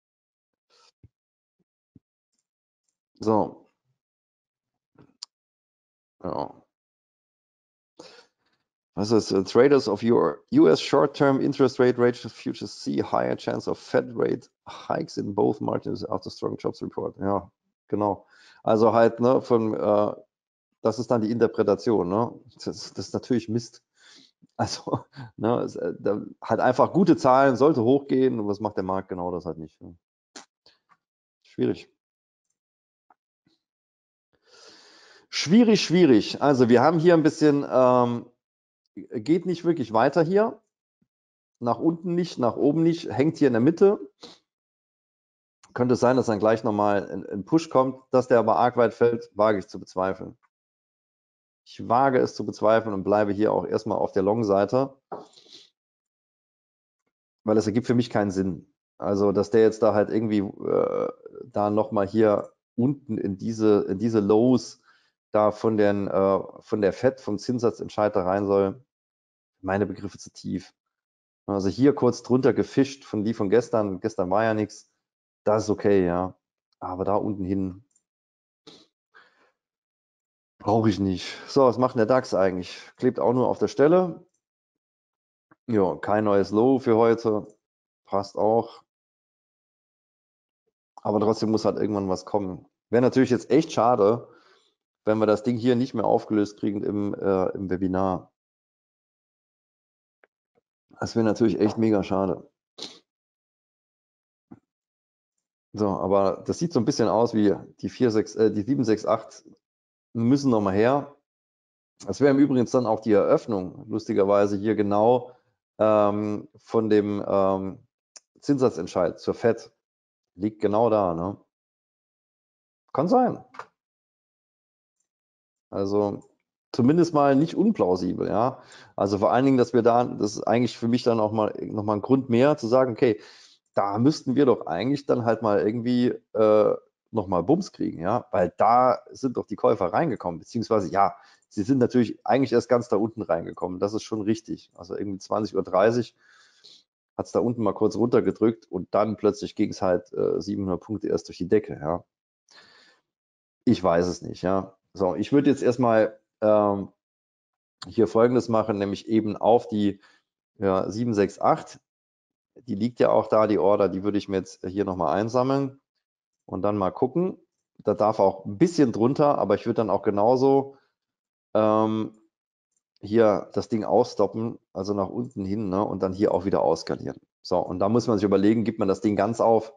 So, ja. Was ist uh, traders of your U S short-term interest rate rate futures see higher chance of Fed rate hikes in both margins after strong jobs report. Ja, genau. Also halt, ne, von, äh, das ist dann die Interpretation, ne? Das, das ist natürlich Mist. Also, ne, es, äh, da, halt einfach gute Zahlen, sollte hochgehen, und was macht der Markt? Genau das halt nicht. Ne? Schwierig. Schwierig, schwierig. Also wir haben hier ein bisschen, ähm, geht nicht wirklich weiter hier. Nach unten nicht, nach oben nicht, hängt hier in der Mitte. Könnte es sein, dass dann gleich nochmal ein, ein Push kommt, dass der aber arg weit fällt, wage ich zu bezweifeln. Ich wage es zu bezweifeln und bleibe hier auch erstmal auf der Long-Seite, weil es ergibt für mich keinen Sinn. Also, dass der jetzt da halt irgendwie äh, da nochmal hier unten in diese, in diese Lows da von, den, äh, von der Fed, vom Zinssatzentscheid da rein soll, meine Begriffe zu tief. Also hier kurz drunter gefischt von die von gestern, gestern war ja nichts, das ist okay, ja. Aber da unten hin brauche ich nicht. So, was macht denn der DAX eigentlich? Klebt auch nur auf der Stelle. Ja, kein neues Low für heute. Passt auch. Aber trotzdem muss halt irgendwann was kommen. Wäre natürlich jetzt echt schade, wenn wir das Ding hier nicht mehr aufgelöst kriegen im, äh, im Webinar. Das wäre natürlich echt mega schade. So, aber das sieht so ein bisschen aus wie die, vier, sechs, äh, die sieben sechs acht müssen nochmal her. Das wäre im Übrigen dann auch die Eröffnung, lustigerweise hier genau ähm, von dem ähm, Zinssatzentscheid zur Fed. Liegt genau da. Ne? Kann sein. Also zumindest mal nicht unplausibel. Ja? Also vor allen Dingen, dass wir da, das ist eigentlich für mich dann auch mal nochmal ein Grund mehr zu sagen, okay, da müssten wir doch eigentlich dann halt mal irgendwie äh, nochmal Bums kriegen, ja, weil da sind doch die Käufer reingekommen, beziehungsweise ja, sie sind natürlich eigentlich erst ganz da unten reingekommen, das ist schon richtig. Also irgendwie zwanzig Uhr dreißig hat es da unten mal kurz runtergedrückt und dann plötzlich ging es halt äh, siebenhundert Punkte erst durch die Decke, ja. Ich weiß es nicht, ja. So, ich würde jetzt erstmal ähm, hier Folgendes machen, nämlich eben auf die ja, sieben sechs acht, die liegt ja auch da, die Order, die würde ich mir jetzt hier nochmal einsammeln und dann mal gucken. Da darf auch ein bisschen drunter, aber ich würde dann auch genauso ähm, hier das Ding ausstoppen, also nach unten hin, ne, und dann hier auch wieder ausskalieren. So, und da muss man sich überlegen, gibt man das Ding ganz auf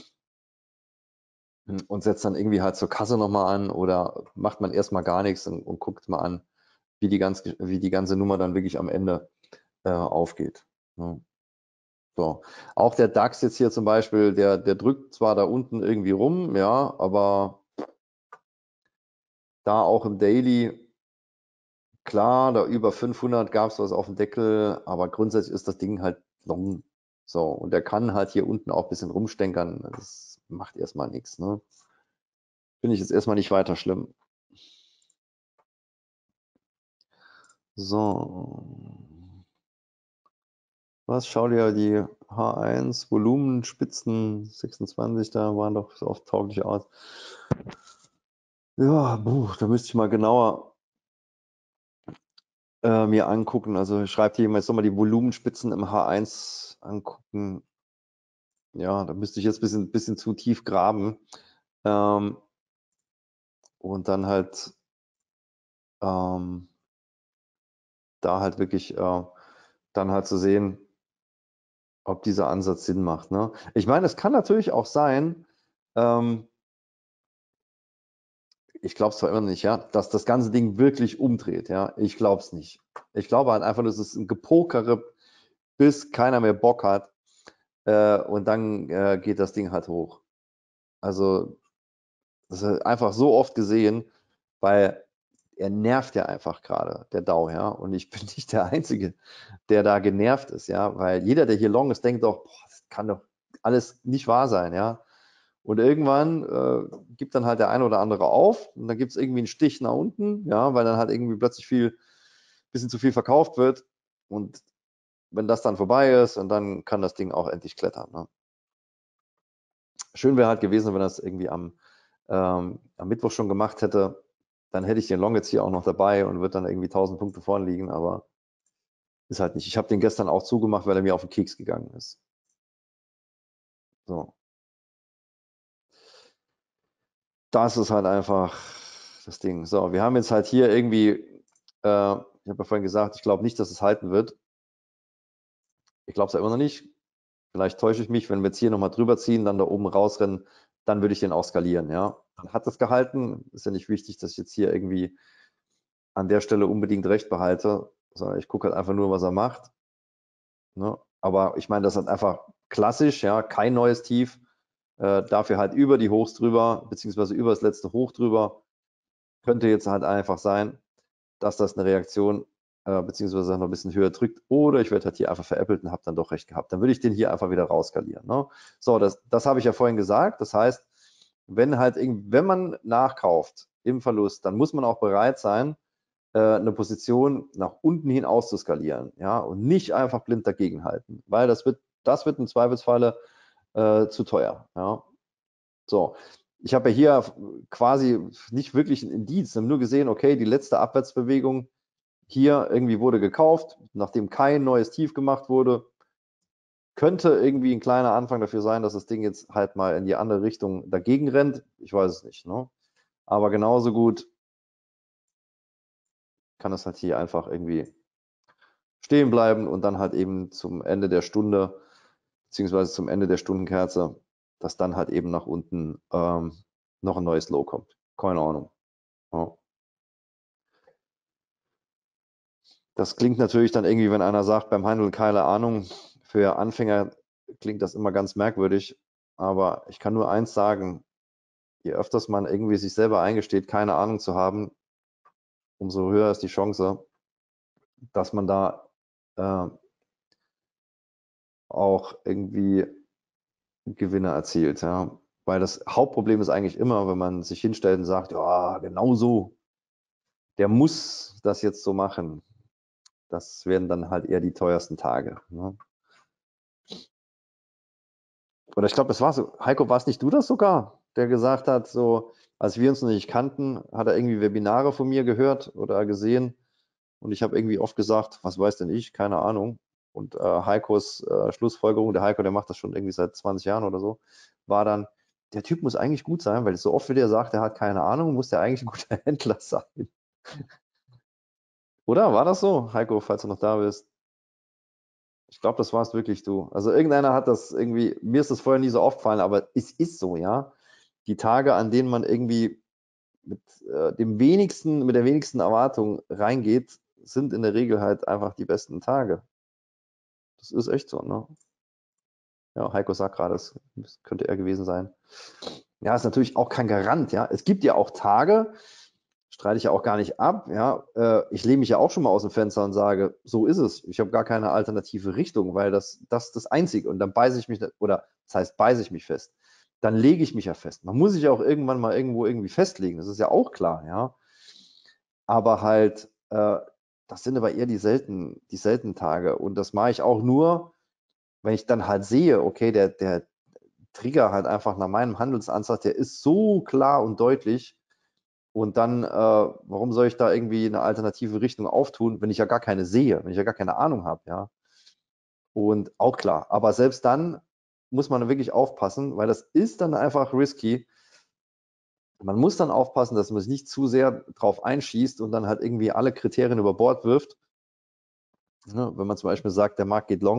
und setzt dann irgendwie halt zur Kasse nochmal an, oder macht man erstmal gar nichts und, und guckt mal an, wie die, ganz, wie die ganze Nummer dann wirklich am Ende äh, aufgeht. Ne. So. Auch der DAX jetzt hier zum Beispiel, der, der drückt zwar da unten irgendwie rum, ja, aber da auch im Daily, klar, da über fünfhundert gab es was auf dem Deckel, aber grundsätzlich ist das Ding halt long. So, und der kann halt hier unten auch ein bisschen rumstenkern. Das macht erstmal nichts. Ne? Finde ich jetzt erstmal nicht weiter schlimm. So. Was, schau dir die H eins Volumenspitzen sechsundzwanzig, da waren doch so oft tauglich aus. Ja, buh, da müsste ich mal genauer äh, mir angucken. Also schreibt hier jemand, jetzt nochmal die Volumenspitzen im H eins angucken. Ja, da müsste ich jetzt ein bisschen, bisschen zu tief graben. Ähm, und dann halt ähm, da halt wirklich äh, dann halt zu sehen, ob dieser Ansatz Sinn macht. Ne? Ich meine, es kann natürlich auch sein, ähm, ich glaube es zwar immer nicht, ja, dass das ganze Ding wirklich umdreht. Ja, ich glaube es nicht. Ich glaube halt einfach, das ist ein Gepokere, bis keiner mehr Bock hat, äh, und dann äh, geht das Ding halt hoch. Also das ist einfach so oft gesehen, weil er nervt ja einfach gerade, der Dow, ja. Und ich bin nicht der Einzige, der da genervt ist, ja, weil jeder, der hier long ist, denkt doch, boah, das kann doch alles nicht wahr sein, ja. Und irgendwann äh, gibt dann halt der eine oder andere auf und dann gibt es irgendwie einen Stich nach unten, ja, weil dann halt irgendwie plötzlich viel, bisschen zu viel verkauft wird. Und wenn das dann vorbei ist, und dann kann das Ding auch endlich klettern. Ne? Schön wäre halt gewesen, wenn das irgendwie am, ähm, am Mittwoch schon gemacht hätte. Dann hätte ich den Long jetzt hier auch noch dabei und würde dann irgendwie tausend Punkte vorn liegen, aber ist halt nicht. Ich habe den gestern auch zugemacht, weil er mir auf den Keks gegangen ist. So. Das ist halt einfach das Ding. So, wir haben jetzt halt hier irgendwie, äh, ich habe ja vorhin gesagt, ich glaube nicht, dass es halten wird. Ich glaube es ja immer noch nicht. Vielleicht täusche ich mich, wenn wir jetzt hier nochmal drüber ziehen, dann da oben rausrennen, dann würde ich den auch skalieren, ja. Dann hat es gehalten. Ist ja nicht wichtig, dass ich jetzt hier irgendwie an der Stelle unbedingt recht behalte, sondern ich gucke halt einfach nur, was er macht. Ne? Aber ich meine, das ist halt einfach klassisch, ja, kein neues Tief. Äh, dafür halt über die Hochs drüber, beziehungsweise über das letzte Hoch drüber. Könnte jetzt halt einfach sein, dass das eine Reaktion äh, beziehungsweise noch ein bisschen höher drückt. Oder ich werde halt hier einfach veräppelt und habe dann doch recht gehabt. Dann würde ich den hier einfach wieder rauskalieren. Ne? So, das, das habe ich ja vorhin gesagt. Das heißt, wenn halt wenn man nachkauft im Verlust, dann muss man auch bereit sein, äh, eine Position nach unten hin auszuskalieren, ja, und nicht einfach blind dagegenhalten, weil das wird, das wird im Zweifelsfalle äh, zu teuer. Ja. So, ich habe ja hier quasi nicht wirklich ein Indiz, habe nur gesehen, okay, die letzte Abwärtsbewegung hier irgendwie wurde gekauft, nachdem kein neues Tief gemacht wurde. Könnte irgendwie ein kleiner Anfang dafür sein, dass das Ding jetzt halt mal in die andere Richtung dagegen rennt. Ich weiß es nicht. Ne? Aber genauso gut kann es halt hier einfach irgendwie stehen bleiben und dann halt eben zum Ende der Stunde, beziehungsweise zum Ende der Stundenkerze, dass dann halt eben nach unten ähm, noch ein neues Low kommt. Keine Ahnung. Ja. Das klingt natürlich dann irgendwie, wenn einer sagt, beim Handeln keine Ahnung, für Anfänger klingt das immer ganz merkwürdig, aber ich kann nur eins sagen, je öfters man irgendwie sich selber eingesteht, keine Ahnung zu haben, umso höher ist die Chance, dass man da äh, auch irgendwie Gewinne erzielt. Ja. Weil das Hauptproblem ist eigentlich immer, wenn man sich hinstellt und sagt, ja, genau so, der muss das jetzt so machen. Das werden dann halt eher die teuersten Tage. Ne? Oder ich glaube, das war so, Heiko, warst nicht du das sogar, der gesagt hat, so, als wir uns noch nicht kannten, hat er irgendwie Webinare von mir gehört oder gesehen. Und ich habe irgendwie oft gesagt, was weiß denn ich, keine Ahnung. Und äh, Heikos äh, Schlussfolgerung, der Heiko, der macht das schon irgendwie seit zwanzig Jahren oder so, war dann, der Typ muss eigentlich gut sein, weil so oft wie der sagt, er hat keine Ahnung, muss der eigentlich ein guter Händler sein. Oder? War das so, Heiko, falls du noch da bist? Ich glaube, das warst wirklich du. Also irgendeiner hat das irgendwie, mir ist das vorher nie so aufgefallen, aber es ist so, ja. Die Tage, an denen man irgendwie mit äh, dem wenigsten, mit der wenigsten Erwartung reingeht, sind in der Regel halt einfach die besten Tage. Das ist echt so, ne? Ja, Heiko sagt gerade, das könnte er gewesen sein. Ja, ist natürlich auch kein Garant, ja. Es gibt ja auch Tage, streite ich ja auch gar nicht ab, ja. Äh, ich lehne mich ja auch schon mal aus dem Fenster und sage, so ist es. Ich habe gar keine alternative Richtung, weil das, das ist das Einzige. Und dann beiße ich mich, oder das heißt, beiße ich mich fest. Dann lege ich mich ja fest. Man muss sich ja auch irgendwann mal irgendwo irgendwie festlegen. Das ist ja auch klar, ja. Aber halt, äh, das sind aber eher die selten, die seltenen Tage. Und das mache ich auch nur, wenn ich dann halt sehe, okay, der, der Trigger halt einfach nach meinem Handelsansatz, der ist so klar und deutlich. Und dann, äh, warum soll ich da irgendwie eine alternative Richtung auftun, wenn ich ja gar keine sehe, wenn ich ja gar keine Ahnung habe, ja. Und auch klar, aber selbst dann muss man wirklich aufpassen, weil das ist dann einfach risky. Man muss dann aufpassen, dass man sich nicht zu sehr drauf einschießt und dann halt irgendwie alle Kriterien über Bord wirft. Ne, wenn man zum Beispiel sagt, der Markt geht long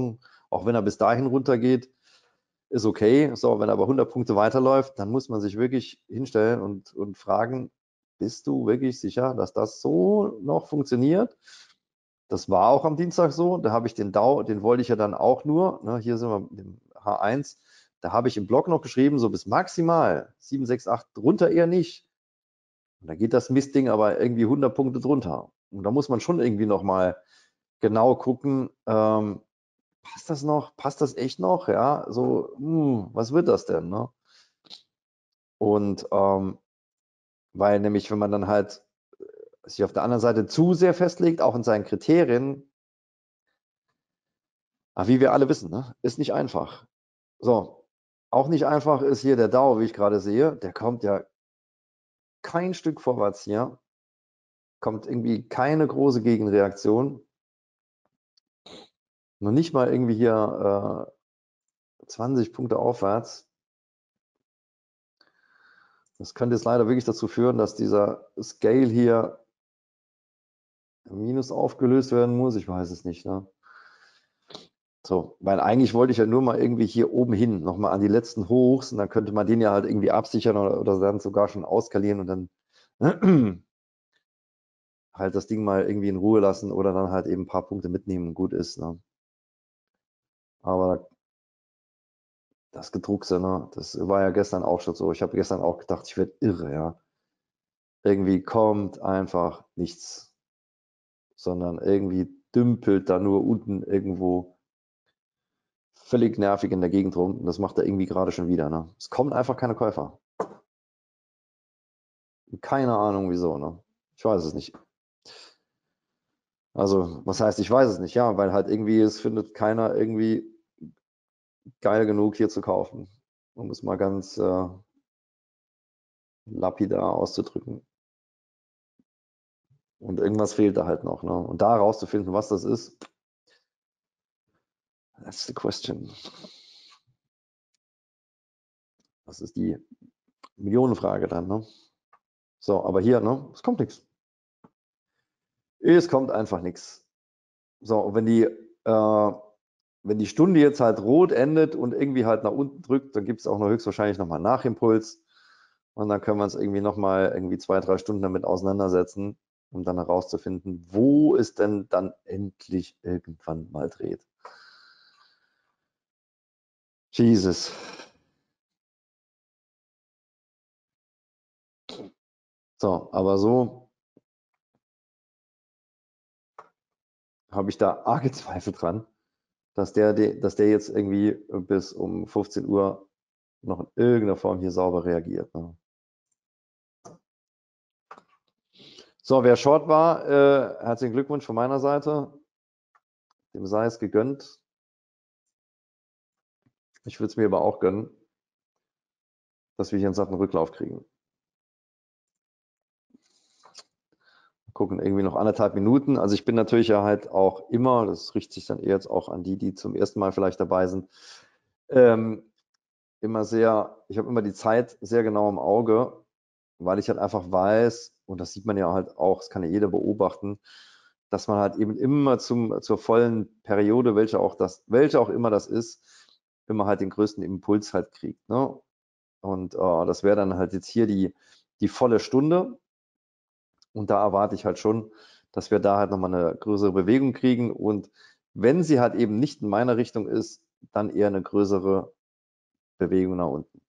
Auch wenn er bis dahin runtergeht, ist okay. So, wenn er aber hundert Punkte weiterläuft, dann muss man sich wirklich hinstellen und, und fragen, bist du wirklich sicher, dass das so noch funktioniert? Das war auch am Dienstag so. Da habe ich den Dow, den wollte ich ja dann auch nur, ne, hier sind wir mit dem H eins, da habe ich im Blog noch geschrieben, so bis maximal sieben, sechs, acht, drunter eher nicht. Und da geht das Mistding aber irgendwie hundert Punkte drunter. Und da muss man schon irgendwie nochmal genau gucken, ähm, passt das noch? Passt das echt noch? Ja, so, hm, was wird das denn? Ne? Und ähm, weil nämlich, wenn man dann halt sich auf der anderen Seite zu sehr festlegt, auch in seinen Kriterien, aber wie wir alle wissen, ne, ist nicht einfach. So, auch nicht einfach ist hier der Dow, wie ich gerade sehe, der kommt ja kein Stück vorwärts hier, kommt irgendwie keine große Gegenreaktion, noch nicht mal irgendwie hier äh, zwanzig Punkte aufwärts. Das könnte jetzt leider wirklich dazu führen, dass dieser Scale hier Minus aufgelöst werden muss. Ich weiß es nicht. Ne? So, weil eigentlich wollte ich ja nur mal irgendwie hier oben hin, nochmal an die letzten Hochs und dann könnte man den ja halt irgendwie absichern oder, oder dann sogar schon auskalieren und dann halt das Ding mal irgendwie in Ruhe lassen oder dann halt eben ein paar Punkte mitnehmen und gut ist. Ne? Aber das Gedruckse, ne, das war ja gestern auch schon so. Ich habe gestern auch gedacht, ich werde irre, ja. Irgendwie kommt einfach nichts, sondern irgendwie dümpelt da nur unten irgendwo völlig nervig in der Gegend rum. Und das macht er irgendwie gerade schon wieder. Ne? Es kommen einfach keine Käufer. Keine Ahnung wieso. Ne? Ich weiß es nicht. Also, was heißt, ich weiß es nicht? Ja, weil halt irgendwie, es findet keiner irgendwie geil genug hier zu kaufen. Um es mal ganz äh, lapidar auszudrücken. Und irgendwas fehlt da halt noch. Ne? Und da rauszufinden, was das ist, that's the question. Das ist die Millionenfrage dann. Ne? So, aber hier, ne, es kommt nichts. Es kommt einfach nichts. So, und wenn die, äh, wenn die Stunde jetzt halt rot endet und irgendwie halt nach unten drückt, dann gibt es auch noch höchstwahrscheinlich nochmal einen Nachimpuls. Und dann können wir uns irgendwie nochmal irgendwie zwei, drei Stunden damit auseinandersetzen, um dann herauszufinden, wo es denn dann endlich irgendwann mal dreht. Jesus. So, aber so habe ich da arge Zweifel dran, dass der, dass der jetzt irgendwie bis um fünfzehn Uhr noch in irgendeiner Form hier sauber reagiert. Ne? So, wer Short war, äh, herzlichen Glückwunsch von meiner Seite. Dem sei es gegönnt. Ich würde es mir aber auch gönnen, dass wir hier einen satten Rücklauf kriegen. Gucken irgendwie noch anderthalb Minuten. Also ich bin natürlich ja halt auch immer, das richtet sich dann eher jetzt auch an die, die zum ersten Mal vielleicht dabei sind, ähm, immer sehr, ich habe immer die Zeit sehr genau im Auge, weil ich halt einfach weiß, und das sieht man ja halt auch, das kann ja jeder beobachten, dass man halt eben immer zum, zur vollen Periode, welche auch das, welche auch immer das ist, immer halt den größten Impuls halt kriegt. Ne? Und äh, das wäre dann halt jetzt hier die, die volle Stunde. Und da erwarte ich halt schon, dass wir da halt nochmal eine größere Bewegung kriegen. Und wenn sie halt eben nicht in meiner Richtung ist, dann eher eine größere Bewegung nach unten.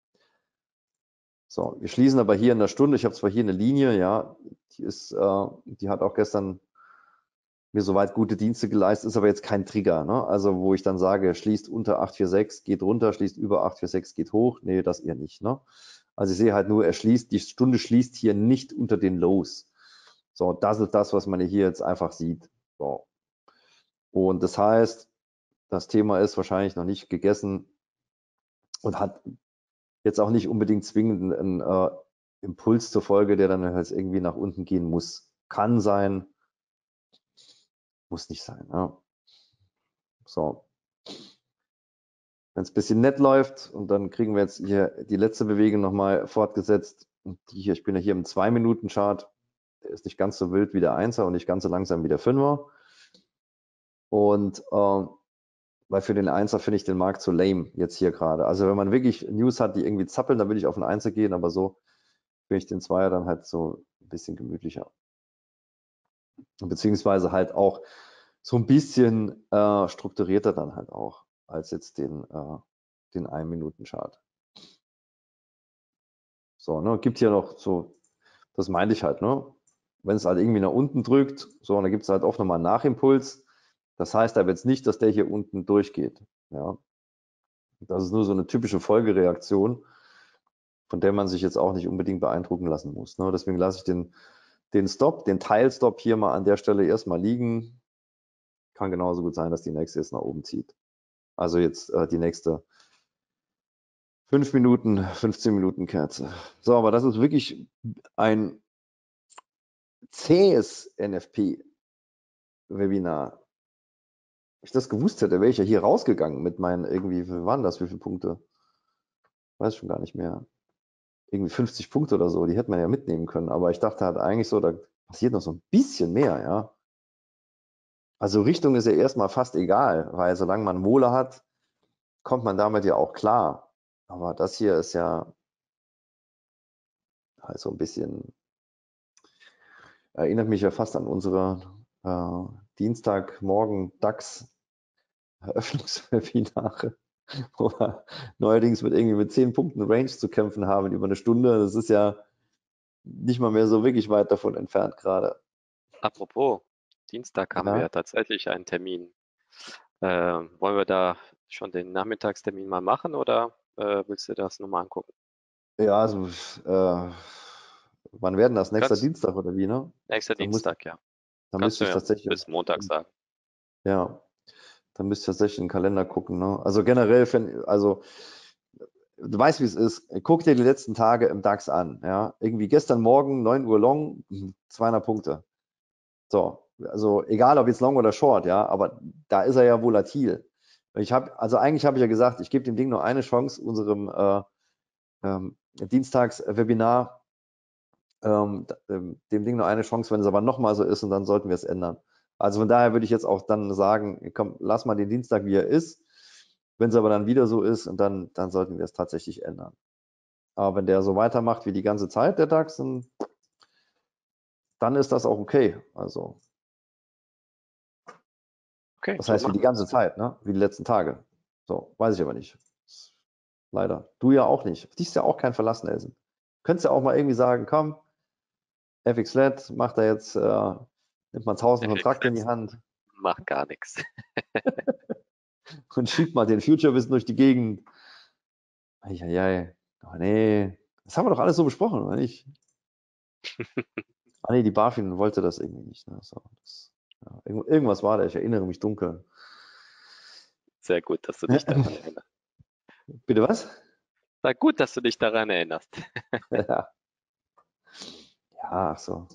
So, wir schließen aber hier in der Stunde. Ich habe zwar hier eine Linie, ja, die ist, äh, die hat auch gestern mir soweit gute Dienste geleistet, ist aber jetzt kein Trigger, ne? Also wo ich dann sage, schließt unter acht vier sechs, geht runter, schließt über acht vier sechs, geht hoch. Nee, das eher nicht, ne? Also ich sehe halt nur, er schließt, die Stunde schließt hier nicht unter den Lows. So, das ist das, was man hier jetzt einfach sieht. So. Und das heißt, das Thema ist wahrscheinlich noch nicht gegessen und hat jetzt auch nicht unbedingt zwingend einen äh, Impuls zur Folge, der dann halt irgendwie nach unten gehen muss. Kann sein, muss nicht sein. Ja. So. Wenn es ein bisschen nett läuft und dann kriegen wir jetzt hier die letzte Bewegung nochmal fortgesetzt. Und die hier, ich bin ja hier im zwei Minuten Chart. Der ist nicht ganz so wild wie der Einser und nicht ganz so langsam wie der Fünfer. Und äh, weil für den Einser finde ich den Markt zu lame jetzt hier gerade. Also wenn man wirklich News hat, die irgendwie zappeln, dann würde ich auf den Einser gehen, aber so finde ich den Zweier dann halt so ein bisschen gemütlicher. Beziehungsweise halt auch so ein bisschen äh, strukturierter dann halt auch, als jetzt den, äh, den ein-Minuten-Chart. So, ne, gibt hier noch so, das meinte ich halt, ne, wenn es halt irgendwie nach unten drückt, so, und dann gibt es halt oft nochmal einen Nachimpuls. Das heißt aber jetzt nicht, dass der hier unten durchgeht, ja. Das ist nur so eine typische Folgereaktion, von der man sich jetzt auch nicht unbedingt beeindrucken lassen muss, ne. Deswegen lasse ich den, den Stop, den Teilstop hier mal an der Stelle erstmal liegen. Kann genauso gut sein, dass die nächste jetzt nach oben zieht. Also jetzt äh, die nächste fünf Minuten, fünfzehn Minuten Kerze. So, aber das ist wirklich ein zähes N F P-Webinar. Wenn ich das gewusst hätte, wäre ich ja hier rausgegangen mit meinen irgendwie, wie waren das, wie viele Punkte? Weiß schon gar nicht mehr. Irgendwie fünfzig Punkte oder so, die hätte man ja mitnehmen können. Aber ich dachte halt eigentlich so, da passiert noch so ein bisschen mehr, ja. Also Richtung ist ja erstmal fast egal, weil solange man Wohle hat, kommt man damit ja auch klar. Aber das hier ist ja halt so ein bisschen, erinnert mich ja fast an unsere äh, Dienstagmorgen DAX-Eröffnungswebinare, wo wir neuerdings mit irgendwie mit zehn Punkten Range zu kämpfen haben über eine Stunde. Das ist ja nicht mal mehr so wirklich weit davon entfernt gerade. Apropos, Dienstag haben wir Ja, ja tatsächlich einen Termin. Äh, wollen wir da schon den Nachmittagstermin mal machen oder äh, willst du das nochmal angucken? ja, also äh, wann werden das? Nächster Kannst, Dienstag oder wie, ne? nächster Da muss, Dienstag, ja. da Kannst müsste du ich ja tatsächlich, bis Montag sagen. ja, da müsste ich tatsächlich in den Kalender gucken, ne? Also generell, wenn, also du weißt, wie es ist. Guck dir die letzten Tage im DAX an. Ja? Irgendwie gestern Morgen, neun Uhr Long, zweihundert Punkte. So, also egal ob jetzt Long oder Short, ja, aber da ist er ja volatil. Ich habe, also eigentlich habe ich ja gesagt, ich gebe dem Ding nur eine Chance, unserem äh, ähm, Dienstagswebinar, ähm, dem Ding nur eine Chance, wenn es aber nochmal so ist und dann sollten wir es ändern. Also von daher würde ich jetzt auch dann sagen, komm, lass mal den Dienstag, wie er ist. Wenn es aber dann wieder so ist, und dann, dann sollten wir es tatsächlich ändern. Aber wenn der so weitermacht wie die ganze Zeit, der DAX, dann, dann ist das auch okay. Also, Okay, das so heißt wie die machen wir ganze es. Zeit, ne? Wie die letzten Tage. So, weiß ich aber nicht. Leider. Du ja auch nicht. Auf dich ist ja auch kein Verlass, Nelson. Du könntest ja auch mal irgendwie sagen, komm, F X L E D macht da jetzt, äh, nimmt man tausend Kontrakte in die F X Hand macht gar nichts. und schiebt mal den Future-Wissen durch die Gegend. Eieiei. Oh nee. Das haben wir doch alles so besprochen, oder nicht? Ah nee, die BaFin wollte das irgendwie nicht. Ne? So, das, ja, irgendwas war da, ich erinnere mich dunkel. Sehr gut, dass du dich daran erinnerst. Bitte was? Na gut, dass du dich daran erinnerst. Ja, ach so.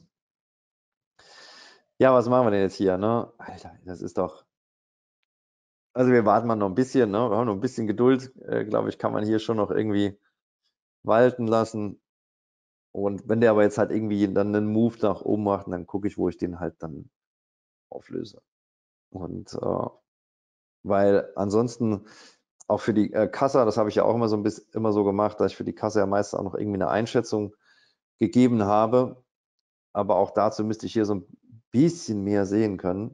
Ja, was machen wir denn jetzt hier, ne? Alter, das ist doch. Also wir warten mal noch ein bisschen, ne? Wir haben noch ein bisschen Geduld, äh, glaube ich, kann man hier schon noch irgendwie walten lassen. Und wenn der aber jetzt halt irgendwie dann einen Move nach oben macht, dann gucke ich, wo ich den halt dann auflöse. Und äh, weil ansonsten auch für die äh, Kasse, das habe ich ja auch immer so ein bisschen immer so gemacht, dass ich für die Kasse ja meistens auch noch irgendwie eine Einschätzung gegeben habe. Aber auch dazu müsste ich hier so ein bisschen mehr sehen können.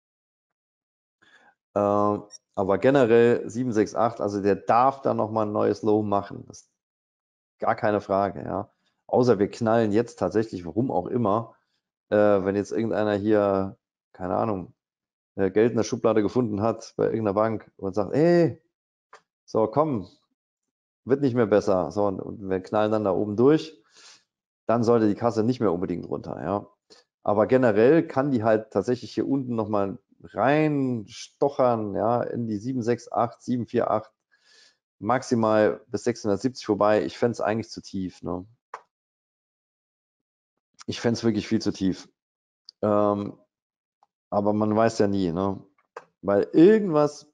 Äh, aber generell sieben sechs acht, also der darf da nochmal ein neues Low machen. Das ist gar keine Frage, ja. Außer wir knallen jetzt tatsächlich, warum auch immer, äh, wenn jetzt irgendeiner hier, keine Ahnung, äh, Geld in der Schublade gefunden hat bei irgendeiner Bank und sagt, ey, so komm, wird nicht mehr besser. So, und wir knallen dann da oben durch, dann sollte die Kasse nicht mehr unbedingt runter, ja. Aber generell kann die halt tatsächlich hier unten nochmal reinstochern, ja, in die sieben sechs acht, sieben vier acht, maximal bis sechshundertsiebzig vorbei. Ich fände es eigentlich zu tief, ne? Ich fände es wirklich viel zu tief. Ähm, aber man weiß ja nie, ne? Weil irgendwas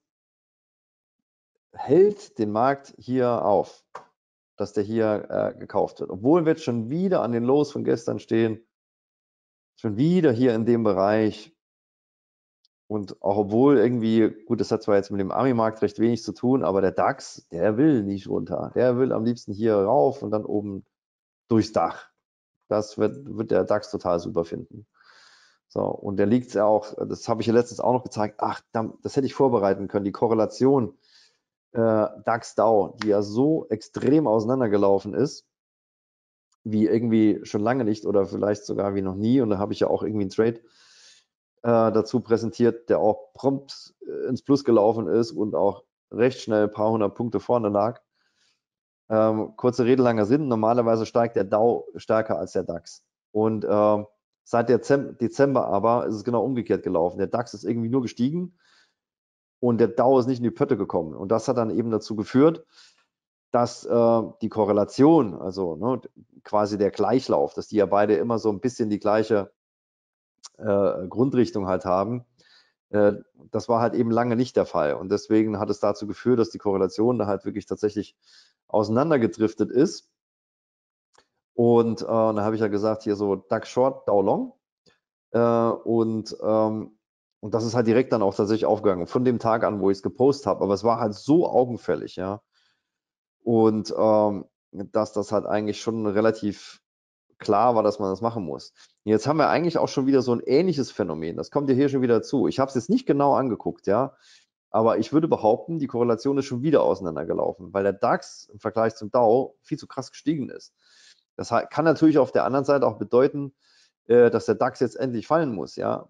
hält den Markt hier auf, dass der hier äh, gekauft wird. Obwohl wir jetzt schon wieder an den Lows von gestern stehen, schon wieder hier in dem Bereich. Und auch obwohl irgendwie, gut, das hat zwar jetzt mit dem Ami-Markt recht wenig zu tun, aber der DAX, der will nicht runter. Der will am liebsten hier rauf und dann oben durchs Dach. Das wird, wird der DAX total super finden. So, und der liegt ja auch, das habe ich ja letztens auch noch gezeigt, ach, das hätte ich vorbereiten können, die Korrelation äh, DAX-DAO, die ja so extrem auseinandergelaufen ist, wie irgendwie schon lange nicht oder vielleicht sogar wie noch nie. Und da habe ich ja auch irgendwie einen Trade äh, dazu präsentiert, der auch prompt äh, ins Plus gelaufen ist und auch recht schnell ein paar hundert Punkte vorne lag. Ähm, kurze Rede, langer Sinn. Normalerweise steigt der DAO stärker als der DAX. Und äh, seit Dezember aber ist es genau umgekehrt gelaufen. Der DAX ist irgendwie nur gestiegen und der DAO ist nicht in die Pötte gekommen. Und das hat dann eben dazu geführt, dass äh, die Korrelation, also ne, quasi der Gleichlauf, dass die ja beide immer so ein bisschen die gleiche äh, Grundrichtung halt haben, äh, das war halt eben lange nicht der Fall. Und deswegen hat es dazu geführt, dass die Korrelation da halt wirklich tatsächlich auseinandergedriftet ist. Und äh, dann habe ich ja gesagt, hier so DAX Short, DAO Long. Äh, und, ähm, und das ist halt direkt dann auch tatsächlich aufgegangen, von dem Tag an, wo ich es gepostet habe. Aber es war halt so augenfällig, ja. Und ähm, dass das halt eigentlich schon relativ klar war, dass man das machen muss. Jetzt haben wir eigentlich auch schon wieder so ein ähnliches Phänomen. Das kommt ja hier schon wieder zu. Ich habe es jetzt nicht genau angeguckt, ja. Aber ich würde behaupten, die Korrelation ist schon wieder auseinandergelaufen, weil der DAX im Vergleich zum DAO viel zu krass gestiegen ist. Das kann natürlich auf der anderen Seite auch bedeuten, dass der DAX jetzt endlich fallen muss, ja.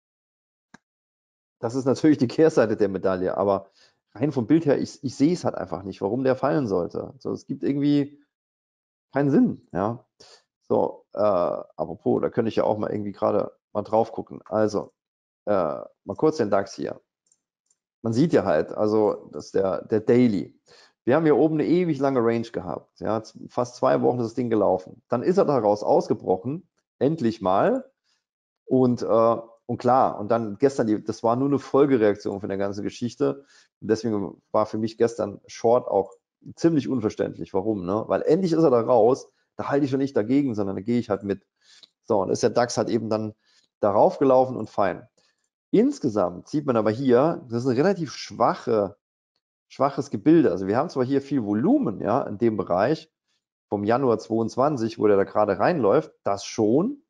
Das ist natürlich die Kehrseite der Medaille, aber rein vom Bild her, ich, ich sehe es halt einfach nicht, warum der fallen sollte. So, es gibt irgendwie keinen Sinn, ja. So, äh, apropos, da könnte ich ja auch mal irgendwie gerade mal drauf gucken. Also, äh, mal kurz den DAX hier. Man sieht ja halt, also das ist der, der Daily. Wir haben hier oben eine ewig lange Range gehabt. Ja, fast zwei Wochen ist das Ding gelaufen. Dann ist er daraus ausgebrochen, endlich mal. Und, äh, und klar, und dann gestern, die, das war nur eine Folgereaktion von der ganzen Geschichte. Und deswegen war für mich gestern Short auch ziemlich unverständlich. Warum? Ne? Weil endlich ist er da raus, da halte ich schon nicht dagegen, sondern da gehe ich halt mit. So, und ist der DAX halt eben dann darauf gelaufen und fein. Insgesamt sieht man aber hier, das ist ein relativ schwache, schwaches Gebilde. Also wir haben zwar hier viel Volumen, ja, in dem Bereich vom Januar zweiundzwanzig, wo der da gerade reinläuft, das schon,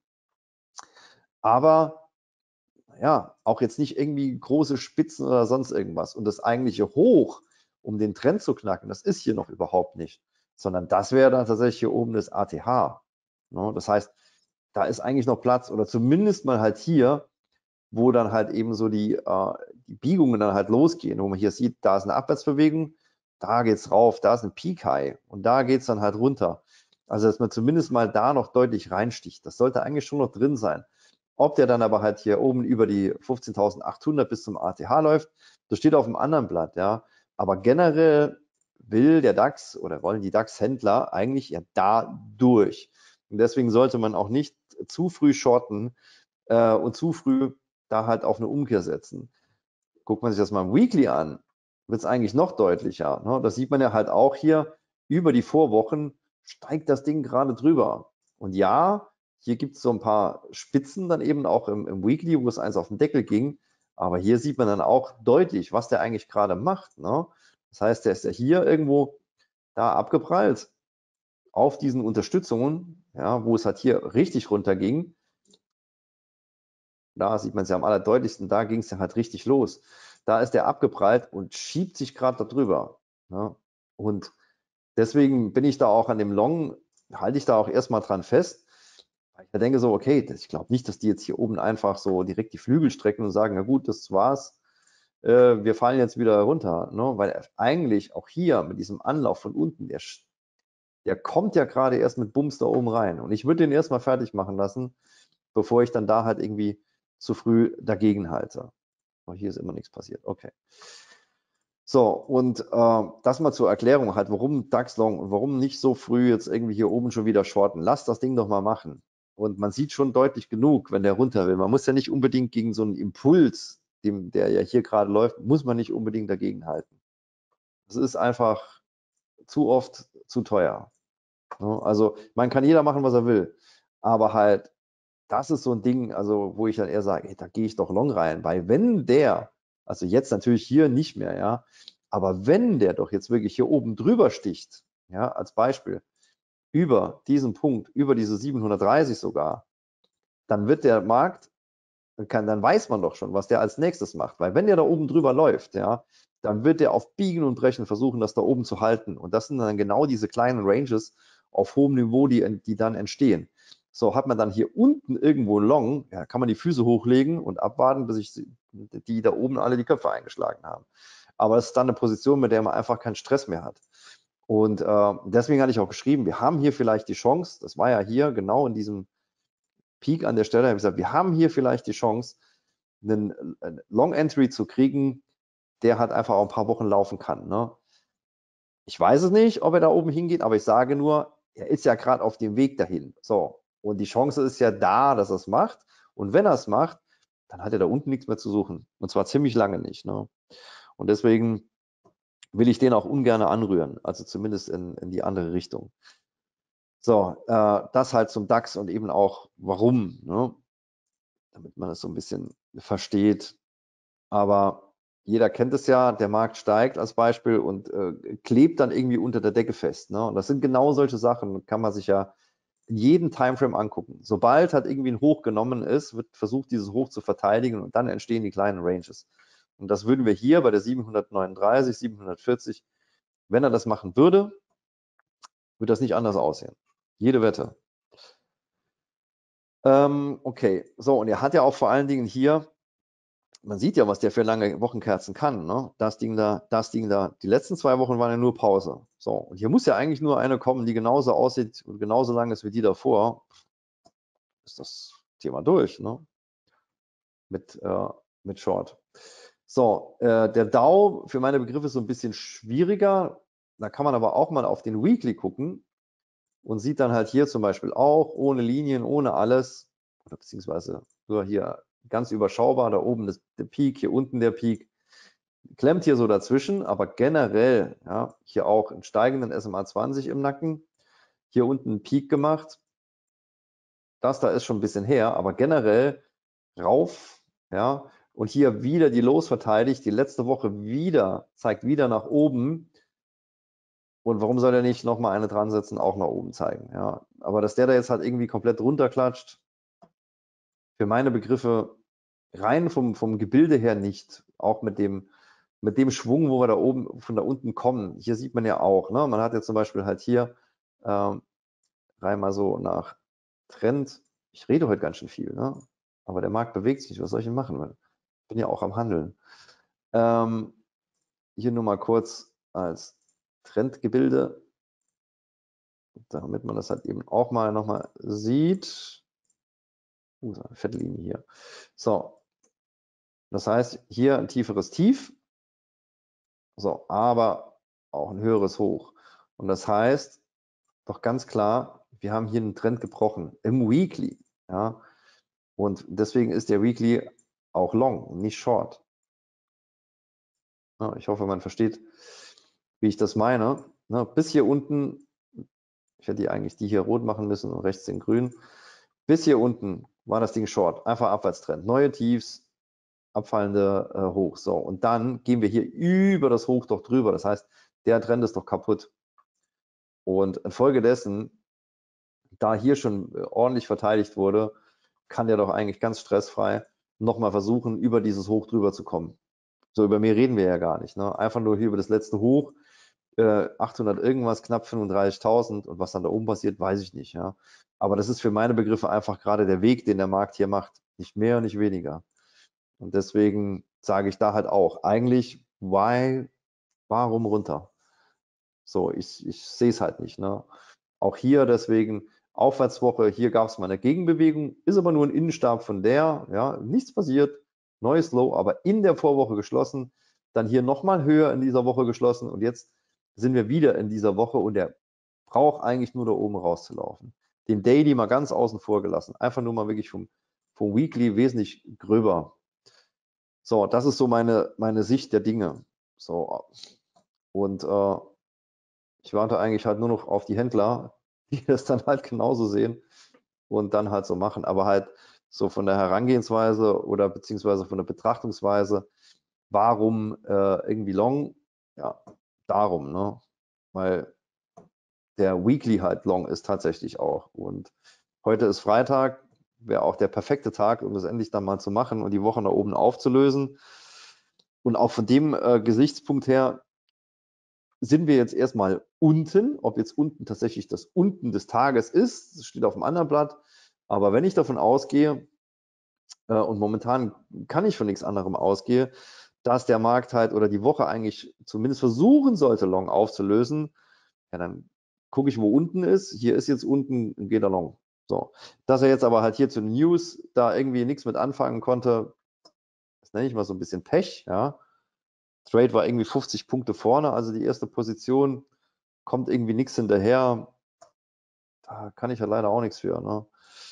aber ja, auch jetzt nicht irgendwie große Spitzen oder sonst irgendwas. Und das eigentliche Hoch, um den Trend zu knacken, das ist hier noch überhaupt nicht, sondern das wäre dann tatsächlich hier oben das A T H. Ne? Das heißt, da ist eigentlich noch Platz oder zumindest mal halt hier, wo dann halt eben so die, äh, die Biegungen dann halt losgehen, wo man hier sieht, da ist eine Abwärtsbewegung, da geht es rauf, da ist ein Peak High und da geht es dann halt runter. Also dass man zumindest mal da noch deutlich reinsticht. Das sollte eigentlich schon noch drin sein. Ob der dann aber halt hier oben über die fünfzehntausendachthundert bis zum A T H läuft, das steht auf dem anderen Blatt, ja. Aber generell will der DAX oder wollen die DAX-Händler eigentlich ja da durch. Und deswegen sollte man auch nicht zu früh shorten äh, und zu früh da halt auf eine Umkehr setzen. Guckt man sich das mal im Weekly an, wird es eigentlich noch deutlicher. Ne? Das sieht man ja halt auch hier, über die Vorwochen steigt das Ding gerade drüber. Und ja, hier gibt es so ein paar Spitzen dann eben auch im, im Weekly, wo es eins auf den Deckel ging. Aber hier sieht man dann auch deutlich, was der eigentlich gerade macht. Ne? Das heißt, der ist ja hier irgendwo da abgeprallt auf diesen Unterstützungen, ja, wo es halt hier richtig runter ging. Da sieht man es ja am allerdeutlichsten, da ging es ja halt richtig los. Da ist der abgeprallt und schiebt sich gerade darüber. Ja. Und deswegen bin ich da auch an dem Long, halte ich da auch erstmal dran fest. Ich denke so, okay, ich glaube nicht, dass die jetzt hier oben einfach so direkt die Flügel strecken und sagen, na gut, das war's, äh, wir fallen jetzt wieder runter. Ne? Weil eigentlich auch hier mit diesem Anlauf von unten, der, der kommt ja gerade erst mit Bums da oben rein. Und ich würde den erstmal fertig machen lassen, bevor ich dann da halt irgendwie zu früh dagegen halte. Oh, hier ist immer nichts passiert. Okay. So, und äh, das mal zur Erklärung halt, warum DAX Long und warum nicht so früh jetzt irgendwie hier oben schon wieder shorten. Lasst das Ding doch mal machen. Und man sieht schon deutlich genug, wenn der runter will. Man muss ja nicht unbedingt gegen so einen Impuls, dem, der ja hier gerade läuft, muss man nicht unbedingt dagegen halten. Das ist einfach zu oft zu teuer. Also man kann jeder machen, was er will. Aber halt das ist so ein Ding, also wo ich dann eher sage, ey, da gehe ich doch long rein, weil wenn der, also jetzt natürlich hier nicht mehr, ja, aber wenn der doch jetzt wirklich hier oben drüber sticht, ja, als Beispiel, über diesen Punkt, über diese siebenhundertdreißig sogar, dann wird der Markt, dann, kann, dann weiß man doch schon, was der als nächstes macht, weil wenn der da oben drüber läuft, ja, dann wird der auf Biegen und Brechen versuchen, das da oben zu halten, und das sind dann genau diese kleinen Ranges auf hohem Niveau, die, die dann entstehen. So, hat man dann hier unten irgendwo long, ja, kann man die Füße hochlegen und abwarten, bis ich die da oben alle die Köpfe eingeschlagen haben. Aber es ist dann eine Position, mit der man einfach keinen Stress mehr hat. Und äh, deswegen hatte ich auch geschrieben, wir haben hier vielleicht die Chance, das war ja hier genau in diesem Peak an der Stelle, habe ich gesagt, wir haben hier vielleicht die Chance, einen, einen Long Entry zu kriegen, der halt einfach auch ein paar Wochen laufen kann. Ne? Ich weiß es nicht, ob er da oben hingeht, aber ich sage nur, er ist ja gerade auf dem Weg dahin. So, und die Chance ist ja da, dass er es macht. Und wenn er es macht, dann hat er da unten nichts mehr zu suchen. Und zwar ziemlich lange nicht. Ne? Und deswegen will ich den auch ungern anrühren, also zumindest in, in die andere Richtung. So, äh, das halt zum DAX und eben auch warum, ne? Damit man es so ein bisschen versteht. Aber jeder kennt es ja, der Markt steigt als Beispiel und äh, klebt dann irgendwie unter der Decke fest. Ne? Und das sind genau solche Sachen, kann man sich ja in jedem Timeframe angucken. Sobald halt irgendwie ein Hoch genommen ist, wird versucht, dieses Hoch zu verteidigen, und dann entstehen die kleinen Ranges. Und das würden wir hier bei der siebenhundertneununddreißig, siebenhundertvierzig, wenn er das machen würde, würde das nicht anders aussehen. Jede Wette. Ähm, okay, so, und er hat ja auch vor allen Dingen hier, man sieht ja, was der für lange Wochenkerzen kann. Ne? Das Ding da, das Ding da. Die letzten zwei Wochen waren ja nur Pause. So, und hier muss ja eigentlich nur eine kommen, die genauso aussieht und genauso lang ist wie die davor. Ist das Thema durch, ne? Mit, äh, mit Short. So, äh, der Dow für meine Begriffe ist so ein bisschen schwieriger. Da kann man aber auch mal auf den Weekly gucken und sieht dann halt hier zum Beispiel auch ohne Linien, ohne alles, oder beziehungsweise nur hier ganz überschaubar, da oben ist der Peak, hier unten der Peak, klemmt hier so dazwischen, aber generell, ja, hier auch einen steigenden S M A zwanzig im Nacken, hier unten einen Peak gemacht, das da ist schon ein bisschen her, aber generell rauf, ja, und hier wieder die Los verteidigt, die letzte Woche wieder, zeigt wieder nach oben. Und warum soll er nicht nochmal eine dran setzen, auch nach oben zeigen? Ja, aber dass der da jetzt halt irgendwie komplett runterklatscht, für meine Begriffe rein vom, vom Gebilde her nicht. Auch mit dem, mit dem Schwung, wo wir da oben, von da unten kommen. Hier sieht man ja auch, ne? Man hat jetzt zum Beispiel halt hier ähm, rein mal so nach Trend. Ich rede heute ganz schön viel, ne? Aber der Markt bewegt sich. Was soll ich denn machen? Ich bin ja auch am Handeln. Ähm, hier nur mal kurz als Trendgebilde, damit man das halt eben auch mal nochmal sieht. Uh, so eine fette Linie hier. So, das heißt, hier ein tieferes Tief, so, aber auch ein höheres Hoch. Und das heißt doch ganz klar, wir haben hier einen Trend gebrochen im Weekly. Ja, und deswegen ist der Weekly auch long, nicht short. Ja, ich hoffe, man versteht, wie ich das meine. Ja, bis hier unten, ich hätte die eigentlich die hier rot machen müssen und rechts den grün. Bis hier unten war das Ding short, einfach Abwärtstrend. Neue Tiefs, abfallende äh, Hoch. So, und dann gehen wir hier über das Hoch doch drüber. Das heißt, der Trend ist doch kaputt. Und infolgedessen, da hier schon ordentlich verteidigt wurde, kann der doch eigentlich ganz stressfrei nochmal versuchen, über dieses Hoch drüber zu kommen. So, über mehr reden wir ja gar nicht. Ne? Einfach nur hier über das letzte Hoch, äh, achthundert irgendwas, knapp fünfunddreißigtausend, und was dann da oben passiert, weiß ich nicht. Ja? Aber das ist für meine Begriffe einfach gerade der Weg, den der Markt hier macht. Nicht mehr und nicht weniger. Und deswegen sage ich da halt auch, eigentlich, why, warum runter? So, ich, ich sehe es halt nicht. Ne? Auch hier deswegen Aufwärtswoche, hier gab es mal eine Gegenbewegung, ist aber nur ein Innenstab von der, ja, nichts passiert, neues Low, aber in der Vorwoche geschlossen, dann hier nochmal höher in dieser Woche geschlossen, und jetzt sind wir wieder in dieser Woche, und der braucht eigentlich nur da oben rauszulaufen. Den Daily mal ganz außen vor gelassen, einfach nur mal wirklich vom, vom Weekly wesentlich gröber. So, das ist so meine, meine Sicht der Dinge. So, und äh, ich warte eigentlich halt nur noch auf die Händler, die das dann halt genauso sehen und dann halt so machen. Aber halt so von der Herangehensweise oder beziehungsweise von der Betrachtungsweise, warum äh, irgendwie Long? Ja, darum, ne? Weil der Weekly halt Long ist tatsächlich auch. Und heute ist Freitag, wäre auch der perfekte Tag, um das endlich dann mal zu machen und die Woche nach oben aufzulösen. Und auch von dem äh, Gesichtspunkt her sind wir jetzt erstmal unten. Ob jetzt unten tatsächlich das Unten des Tages ist, das steht auf dem anderen Blatt. Aber wenn ich davon ausgehe, äh, und momentan kann ich von nichts anderem ausgehen, dass der Markt halt oder die Woche eigentlich zumindest versuchen sollte, Long aufzulösen, ja, dann gucke ich, wo unten ist. Hier ist jetzt unten, geht er Long. So. Dass er jetzt aber halt hier zu den News da irgendwie nichts mit anfangen konnte, das nenne ich mal so ein bisschen Pech, ja. Trade war irgendwie fünfzig Punkte vorne, also die erste Position, kommt irgendwie nichts hinterher. Da kann ich ja leider auch nichts für, ne?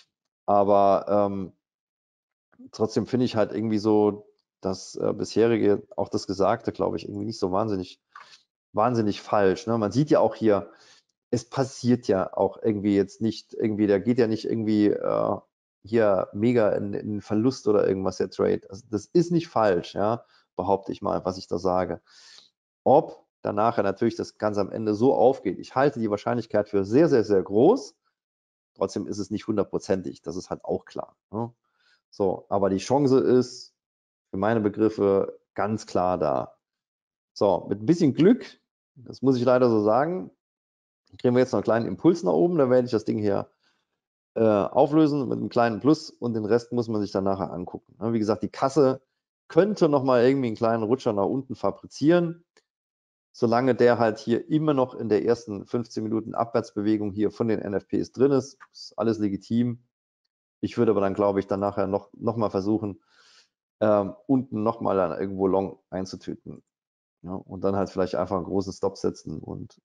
Aber ähm, trotzdem finde ich halt irgendwie so das äh, bisherige, auch das Gesagte, glaube ich, irgendwie nicht so wahnsinnig, wahnsinnig falsch. Ne? Man sieht ja auch hier, es passiert ja auch irgendwie jetzt nicht, irgendwie, der geht ja nicht irgendwie äh, hier mega in, in Verlust oder irgendwas, der Trade. Also das ist nicht falsch, ja, behaupte ich mal, was ich da sage. Ob danach natürlich das Ganze am Ende so aufgeht, ich halte die Wahrscheinlichkeit für sehr, sehr, sehr groß. Trotzdem ist es nicht hundertprozentig, das ist halt auch klar. Ne? So, aber die Chance ist für meine Begriffe ganz klar da. So, mit ein bisschen Glück, das muss ich leider so sagen, kriegen wir jetzt noch einen kleinen Impuls nach oben, dann werde ich das Ding hier äh, auflösen mit einem kleinen Plus und den Rest muss man sich dann nachher angucken. Ne? Wie gesagt, die Kasse könnte nochmal irgendwie einen kleinen Rutscher nach unten fabrizieren, solange der halt hier immer noch in der ersten fünfzehn Minuten Abwärtsbewegung hier von den N F Ps drin ist. Ist alles legitim. Ich würde aber dann, glaube ich, dann nachher noch, noch mal versuchen, ähm, unten nochmal dann irgendwo Long einzutüten. Ja, und dann halt vielleicht einfach einen großen Stop setzen und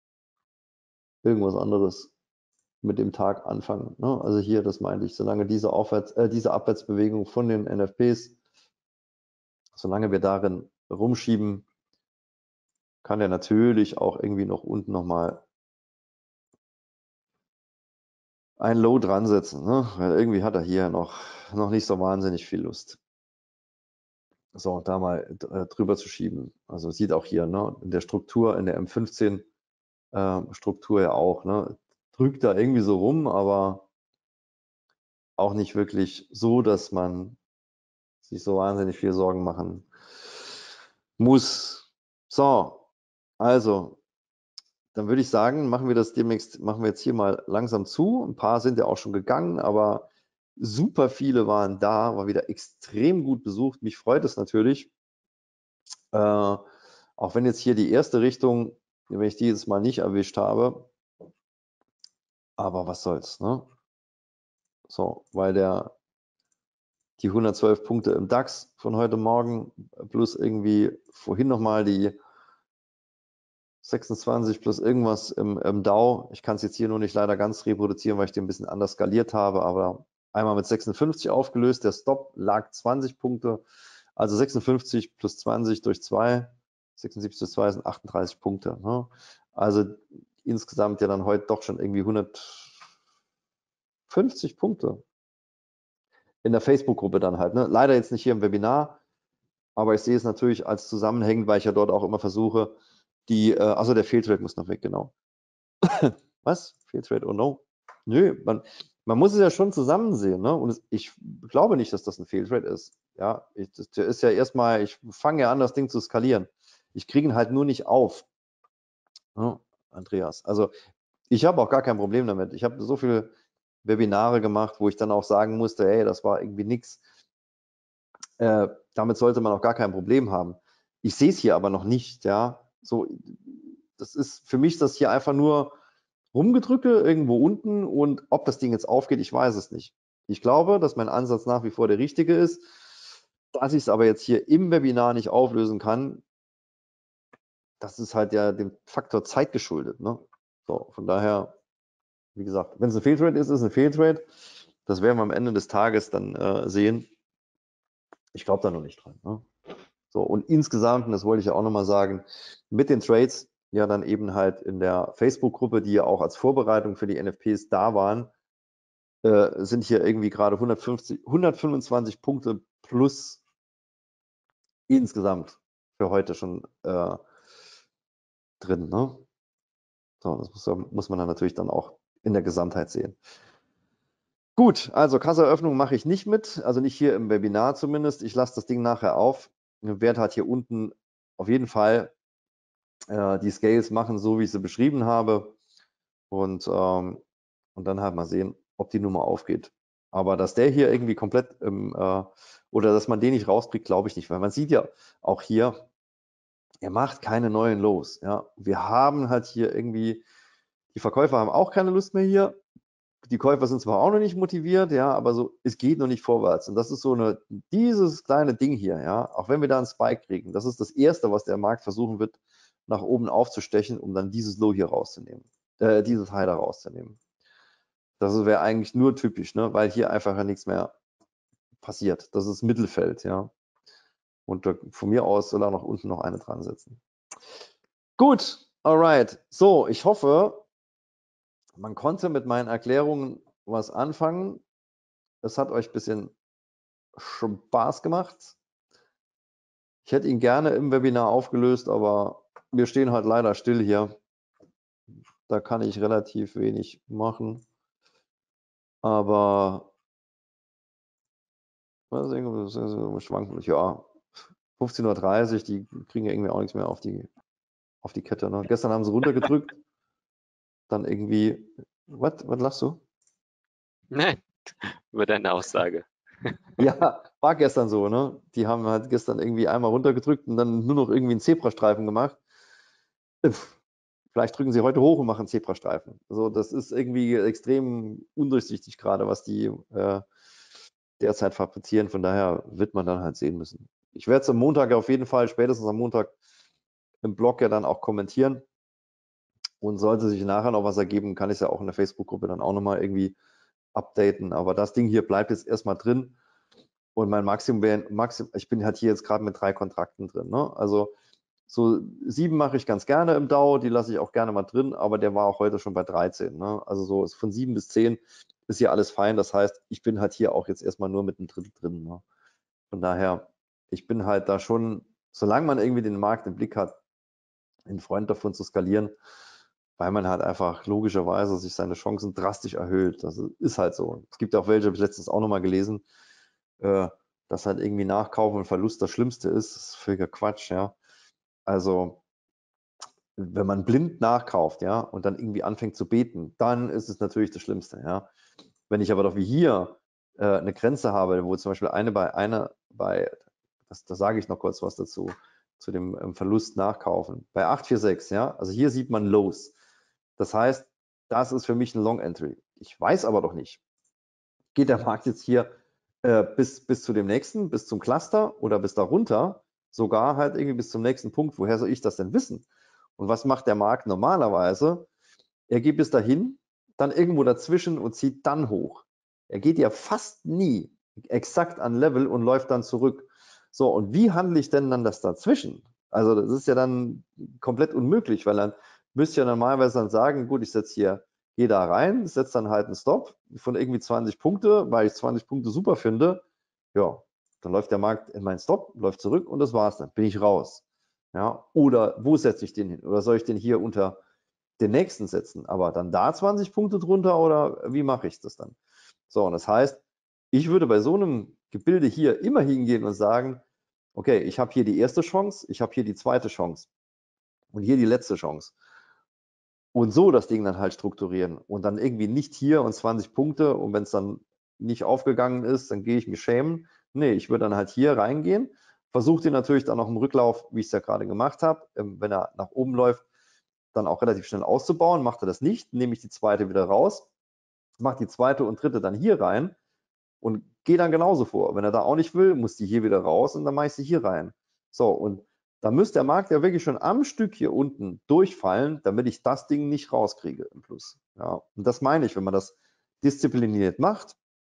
irgendwas anderes mit dem Tag anfangen. Ne? Also hier, das meinte ich, solange diese, Aufwärts, äh, diese Abwärtsbewegung von den N F Ps, solange wir darin rumschieben, kann der natürlich auch irgendwie noch unten nochmal ein Low dran setzen. Ne? Weil irgendwie hat er hier noch, noch nicht so wahnsinnig viel Lust. So, da mal äh, drüber zu schieben. Also sieht auch hier, ne, in der Struktur, in der M fünfzehn äh, Struktur ja auch, ne, drückt da irgendwie so rum, aber auch nicht wirklich so, dass man sich so wahnsinnig viel Sorgen machen muss. So, also, dann würde ich sagen, machen wir das demnächst, machen wir jetzt hier mal langsam zu. Ein paar sind ja auch schon gegangen, aber super viele waren da, war wieder extrem gut besucht. Mich freut es natürlich. Äh, auch wenn jetzt hier die erste Richtung, wenn ich die jetzt mal nicht erwischt habe, aber was soll's, ne? So, weil der die hundertzwölf Punkte im DAX von heute Morgen plus irgendwie vorhin nochmal die sechsundzwanzig plus irgendwas im, im Dow. Ich kann es jetzt hier nur nicht leider ganz reproduzieren, weil ich den ein bisschen anders skaliert habe, aber einmal mit sechsundfünfzig aufgelöst. Der Stop lag zwanzig Punkte, also sechsundfünfzig plus zwanzig durch zwei, sechsundsiebzig plus zwei sind achtunddreißig Punkte. Ne? Also insgesamt ja dann heute doch schon irgendwie hundertfünfzig Punkte. In der Facebook-Gruppe dann halt. Ne? Leider jetzt nicht hier im Webinar, aber ich sehe es natürlich als zusammenhängend, weil ich ja dort auch immer versuche, die, äh, also der Fehltrade muss noch weg, genau. Was? Fehltrade, oh no. Nö, man, man muss es ja schon zusammen sehen, ne? Und es, ich glaube nicht, dass das ein Fehltrade ist. Ja, ich, das ist ja erstmal, ich fange ja an, das Ding zu skalieren. Ich kriege ihn halt nur nicht auf. Ne? Andreas. Also ich habe auch gar kein Problem damit. Ich habe so viele Webinare gemacht, wo ich dann auch sagen musste, hey, das war irgendwie nix. Äh, damit sollte man auch gar kein Problem haben. Ich sehe es hier aber noch nicht, ja. So, das ist für mich das hier einfach nur rumgedrücke irgendwo unten und ob das Ding jetzt aufgeht, ich weiß es nicht. Ich glaube, dass mein Ansatz nach wie vor der richtige ist. Dass ich es aber jetzt hier im Webinar nicht auflösen kann, das ist halt ja dem Faktor Zeit geschuldet. Ne? So, von daher, wie gesagt, wenn es ein Fehltrade ist, ist es ein Fehltrade. Das werden wir am Ende des Tages dann äh, sehen. Ich glaube da noch nicht dran. Ne? So, und insgesamt, und das wollte ich ja auch nochmal sagen, mit den Trades, ja dann eben halt in der Facebook-Gruppe, die ja auch als Vorbereitung für die N F Ps da waren, äh, sind hier irgendwie gerade hundertfünfzig, hundertfünfundzwanzig Punkte plus insgesamt für heute schon äh, drin. Ne? So, das muss, muss man dann natürlich dann auch in der Gesamtheit sehen. Gut, also Kassaeröffnung mache ich nicht mit, also nicht hier im Webinar zumindest. Ich lasse das Ding nachher auf. Ich werde halt hier unten auf jeden Fall äh, die Scales machen, so wie ich sie beschrieben habe. Und, ähm, und dann halt mal sehen, ob die Nummer aufgeht. Aber dass der hier irgendwie komplett ähm, äh, oder dass man den nicht rauskriegt, glaube ich nicht, weil man sieht ja auch hier, er macht keine neuen Lows. Ja, wir haben halt hier irgendwie, die Verkäufer haben auch keine Lust mehr hier. Die Käufer sind zwar auch noch nicht motiviert, ja, aber so, es geht noch nicht vorwärts. Und das ist so eine, dieses kleine Ding hier, ja, auch wenn wir da einen Spike kriegen, das ist das Erste, was der Markt versuchen wird, nach oben aufzustechen, um dann dieses Low hier rauszunehmen, äh, dieses High da rauszunehmen. Das wäre eigentlich nur typisch, ne, weil hier einfach ja nichts mehr passiert. Das ist Mittelfeld, ja. Und da, von mir aus soll er noch unten noch eine dran setzen. Gut, alright. So, ich hoffe, man konnte mit meinen Erklärungen was anfangen. Es hat euch ein bisschen Spaß gemacht. Ich hätte ihn gerne im Webinar aufgelöst, aber wir stehen halt leider still hier. Da kann ich relativ wenig machen. Aber was ist schwanken, ja, fünfzehn Uhr dreißig, die kriegen ja irgendwie auch nichts mehr auf die, auf die Kette. Ne? Gestern haben sie runtergedrückt, dann irgendwie, was lachst du? Nein, über deine Aussage. Ja, war gestern so, ne? Die haben halt gestern irgendwie einmal runtergedrückt und dann nur noch irgendwie einen Zebrastreifen gemacht. Vielleicht drücken sie heute hoch und machen Zebrastreifen. Also das ist irgendwie extrem undurchsichtig gerade, was die äh, derzeit fabrizieren. Von daher wird man dann halt sehen müssen. Ich werde es am Montag auf jeden Fall, spätestens am Montag im Blog ja dann auch kommentieren. Und sollte sich nachher noch was ergeben, kann ich es ja auch in der Facebook-Gruppe dann auch nochmal irgendwie updaten. Aber das Ding hier bleibt jetzt erstmal drin. Und mein Maximum wäre, Maximum, ich bin halt hier jetzt gerade mit drei Kontrakten drin. Ne? Also so sieben mache ich ganz gerne im D A O, die lasse ich auch gerne mal drin, aber der war auch heute schon bei dreizehn. Ne? Also so ist von sieben bis zehn ist hier alles fein. Das heißt, ich bin halt hier auch jetzt erstmal nur mit einem Drittel drin. Ne? Von daher, ich bin halt da schon, solange man irgendwie den Markt im Blick hat, ein Freund davon zu skalieren, weil man halt einfach logischerweise sich seine Chancen drastisch erhöht. Das ist halt so. Es gibt auch welche, habe ich letztens auch nochmal gelesen, äh, dass halt irgendwie Nachkauf und Verlust das Schlimmste ist. Das ist völliger Quatsch, ja. Also, wenn man blind nachkauft, ja, und dann irgendwie anfängt zu beten, dann ist es natürlich das Schlimmste, ja. Wenn ich aber doch wie hier äh, eine Grenze habe, wo zum Beispiel eine bei einer, bei, das, da sage ich noch kurz was dazu, zu dem ähm, Verlust nachkaufen, bei acht vier sechs, ja, also hier sieht man Lows. Das heißt, das ist für mich ein Long Entry. Ich weiß aber doch nicht, geht der Markt jetzt hier äh, bis, bis zu dem nächsten, bis zum Cluster oder bis darunter, sogar halt irgendwie bis zum nächsten Punkt. Woher soll ich das denn wissen? Und was macht der Markt normalerweise? Er geht bis dahin, dann irgendwo dazwischen und zieht dann hoch. Er geht ja fast nie exakt an Level und läuft dann zurück. So, und wie handle ich denn dann das dazwischen? Also das ist ja dann komplett unmöglich, weil dann müsst ihr normalerweise dann sagen, gut, ich setze hier, gehe da rein, setze dann halt einen Stop von irgendwie zwanzig Punkte, weil ich zwanzig Punkte super finde. Ja, dann läuft der Markt in meinen Stop, läuft zurück und das war's dann, bin ich raus. Ja, oder wo setze ich den hin? Oder soll ich den hier unter den nächsten setzen? Aber dann da zwanzig Punkte drunter oder wie mache ich das dann? So, und das heißt, ich würde bei so einem Gebilde hier immer hingehen und sagen, okay, ich habe hier die erste Chance, ich habe hier die zweite Chance und hier die letzte Chance. Und so das Ding dann halt strukturieren und dann irgendwie nicht hier und zwanzig Punkte und wenn es dann nicht aufgegangen ist, dann gehe ich mich schämen. Nee, ich würde dann halt hier reingehen, versuche den natürlich dann noch im Rücklauf, wie ich es ja gerade gemacht habe, wenn er nach oben läuft, dann auch relativ schnell auszubauen. Macht er das nicht, nehme ich die zweite wieder raus, mache die zweite und dritte dann hier rein und gehe dann genauso vor. Wenn er da auch nicht will, muss die hier wieder raus und dann mache ich sie hier rein. So, und da müsste der Markt ja wirklich schon am Stück hier unten durchfallen, damit ich das Ding nicht rauskriege im Plus. Ja, und das meine ich, wenn man das diszipliniert macht,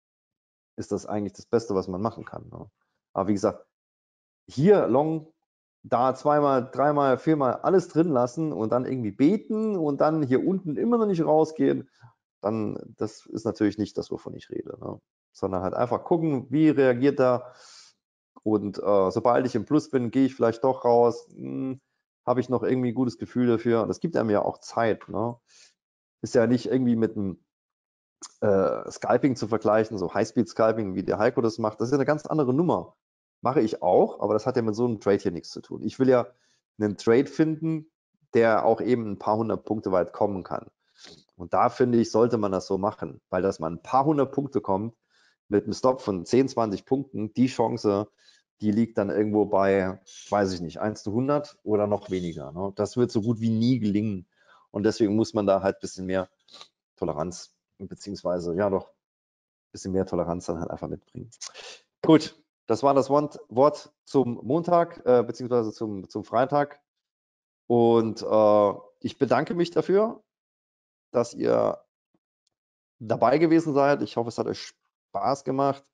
ist das eigentlich das Beste, was man machen kann. Ne? Aber wie gesagt, hier Long, da zweimal, dreimal, viermal alles drin lassen und dann irgendwie beten und dann hier unten immer noch nicht rausgehen, dann das ist natürlich nicht das, wovon ich rede, ne? Sondern halt einfach gucken, wie reagiert er. Und äh, sobald ich im Plus bin, gehe ich vielleicht doch raus, hm, habe ich noch irgendwie ein gutes Gefühl dafür. Das gibt einem ja auch Zeit, ne? Ist ja nicht irgendwie mit einem äh, Scalping zu vergleichen, so Highspeed-Scalping, wie der Heiko das macht. Das ist ja eine ganz andere Nummer. Mache ich auch, aber das hat ja mit so einem Trade hier nichts zu tun. Ich will ja einen Trade finden, der auch eben ein paar hundert Punkte weit kommen kann. Und da finde ich, sollte man das so machen, weil dass man ein paar hundert Punkte kommt mit einem Stop von zehn, zwanzig Punkten, die Chance, die liegt dann irgendwo bei, weiß ich nicht, eins zu hundert oder noch weniger, ne? Das wird so gut wie nie gelingen. Und deswegen muss man da halt ein bisschen mehr Toleranz, beziehungsweise ja doch ein bisschen mehr Toleranz dann halt einfach mitbringen. Gut, das war das Wort zum Montag, äh, beziehungsweise zum, zum Freitag. Und äh, ich bedanke mich dafür, dass ihr dabei gewesen seid. Ich hoffe, es hat euch Spaß gemacht.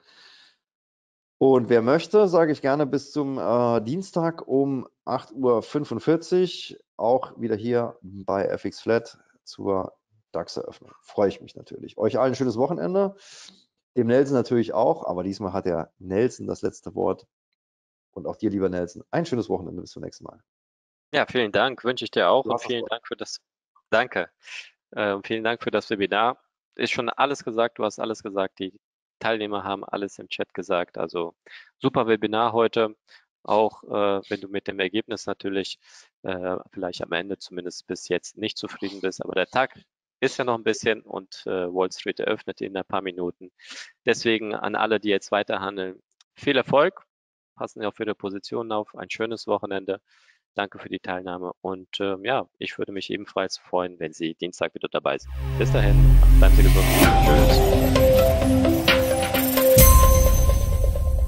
Und wer möchte, sage ich gerne bis zum äh, Dienstag um acht Uhr fünfundvierzig, auch wieder hier bei F X Flat zur DAX-Eröffnung. Freue ich mich natürlich. Euch allen ein schönes Wochenende. Dem Nelson natürlich auch, aber diesmal hat der Nelson das letzte Wort. Und auch dir, lieber Nelson, ein schönes Wochenende. Bis zum nächsten Mal. Ja, vielen Dank, wünsche ich dir auch und vielen Dank für das, danke, äh, vielen Dank für das Webinar. Ist schon alles gesagt, du hast alles gesagt, die Teilnehmer haben alles im Chat gesagt, also super Webinar heute, auch äh, wenn du mit dem Ergebnis natürlich äh, vielleicht am Ende zumindest bis jetzt nicht zufrieden bist, aber der Tag ist ja noch ein bisschen und äh, Wall Street eröffnet in ein paar Minuten. Deswegen an alle, die jetzt weiterhandeln, viel Erfolg, passen Sie auf Ihre Positionen auf, ein schönes Wochenende. Danke für die Teilnahme und äh, ja, ich würde mich ebenfalls freuen, wenn Sie Dienstag wieder dabei sind. Bis dahin, bleiben Sie gesund. Tschüss.